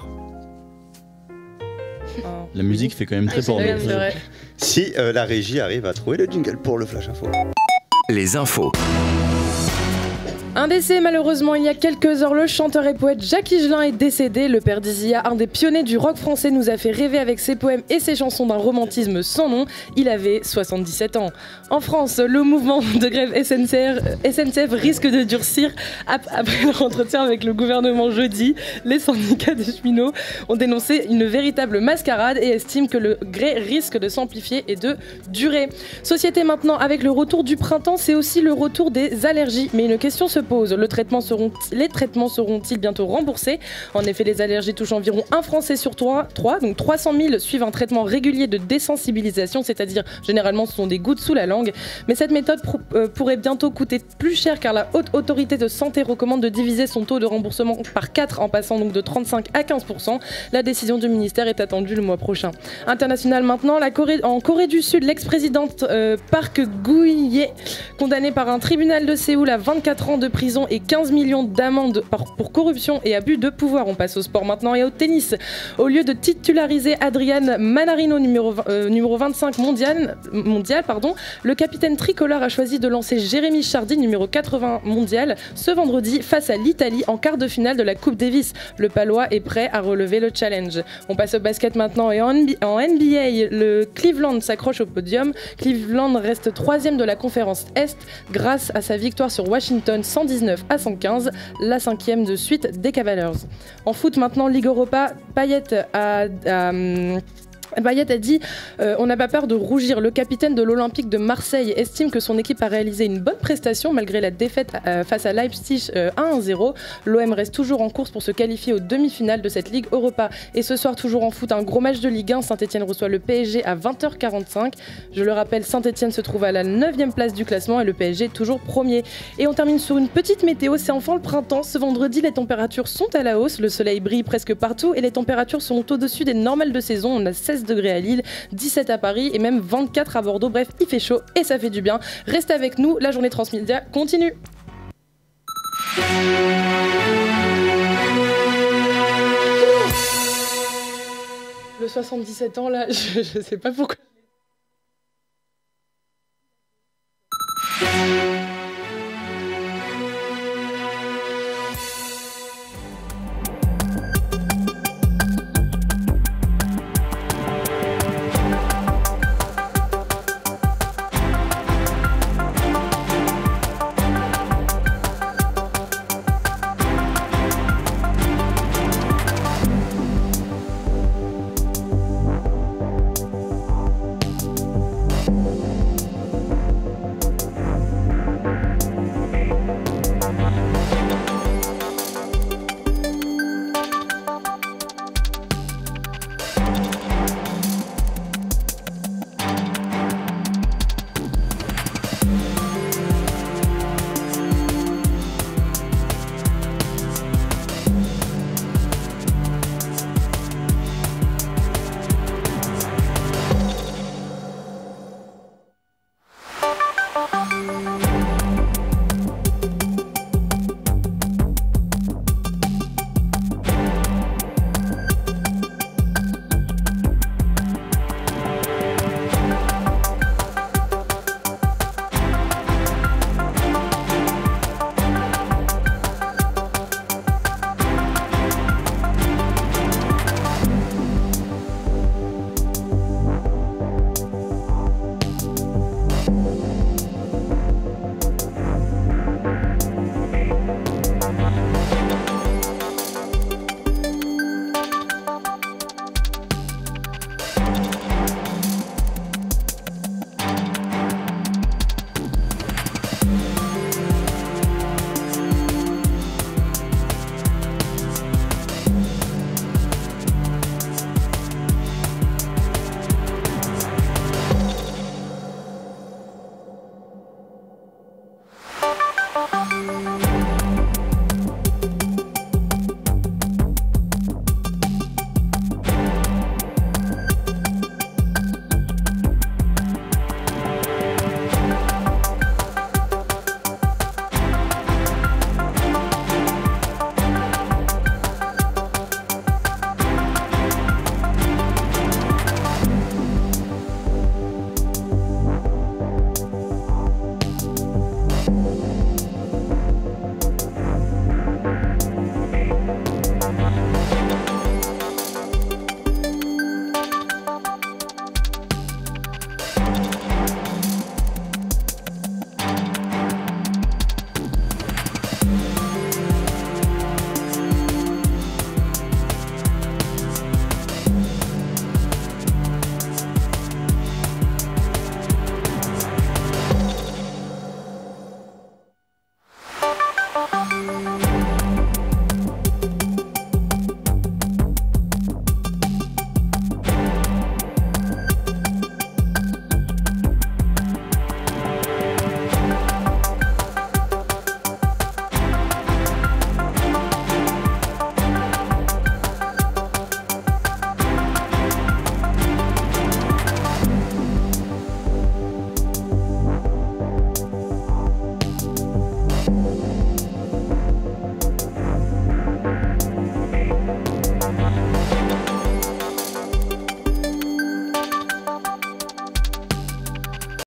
La musique fait quand même très porno. Si la régie arrive à trouver le jingle pour le Flash Info. Les infos. Un décès malheureusement il y a quelques heures, le chanteur et poète Jacques Higelin est décédé. Le père d'Isia, un des pionniers du rock français, nous a fait rêver avec ses poèmes et ses chansons d'un romantisme sans nom. Il avait 77 ans. En France, le mouvement de grève SNCF risque de durcir après leur entretien avec le gouvernement jeudi. Les syndicats des cheminots ont dénoncé une véritable mascarade et estiment que le gré risque de s'amplifier et de durer. Société maintenant, avec le retour du printemps, c'est aussi le retour des allergies. Mais une question se pose, les traitements seront-ils bientôt remboursés? En effet, les allergies touchent environ un Français sur 3, donc 300 000 suivent un traitement régulier de désensibilisation, c'est-à-dire généralement ce sont des gouttes sous la langue. Mais cette méthode pourrait bientôt coûter plus cher car la Haute Autorité de Santé recommande de diviser son taux de remboursement par 4 en passant donc de 35 à 15%. La décision du ministère est attendue le mois prochain. International maintenant, en Corée du Sud, l'ex-présidente Park Geun-hye, condamnée par un tribunal de Séoul à 24 ans de prison et 15 millions d'amendes pour corruption et abus de pouvoir. On passe au sport maintenant et au tennis. Au lieu de titulariser Adrian Manarino, numéro 25 mondial, le capitaine tricolore a choisi de lancer Jérémy Chardy, numéro 80 mondial, ce vendredi face à l'Italie en quart de finale de la Coupe Davis. Le Palois est prêt à relever le challenge. On passe au basket maintenant et en NBA, le Cleveland s'accroche au podium. Cleveland reste 3e de la conférence Est grâce à sa victoire sur Washington 119 à 115, la 5e de suite des Cavaliers. En foot maintenant, Ligue Europa, Payet a dit on n'a pas peur de rougir. Le capitaine de l'Olympique de Marseille estime que son équipe a réalisé une bonne prestation malgré la défaite face à Leipzig 1-0. L'OM reste toujours en course pour se qualifier aux demi-finales de cette Ligue Europa. Et ce soir, toujours en foot, un gros match de Ligue 1. Saint-Etienne reçoit le PSG à 20h45. Je le rappelle, Saint-Etienne se trouve à la 9e place du classement et le PSG toujours premier. Et on termine sur une petite météo. C'est enfin le printemps. Ce vendredi, les températures sont à la hausse. Le soleil brille presque partout et les températures sont au-dessus des normales de saison. On a 16 degrés à Lille, 17 à Paris et même 24 à Bordeaux. Bref, il fait chaud et ça fait du bien. Restez avec nous, la journée transmédia continue. Le 77 ans là, je sais pas pourquoi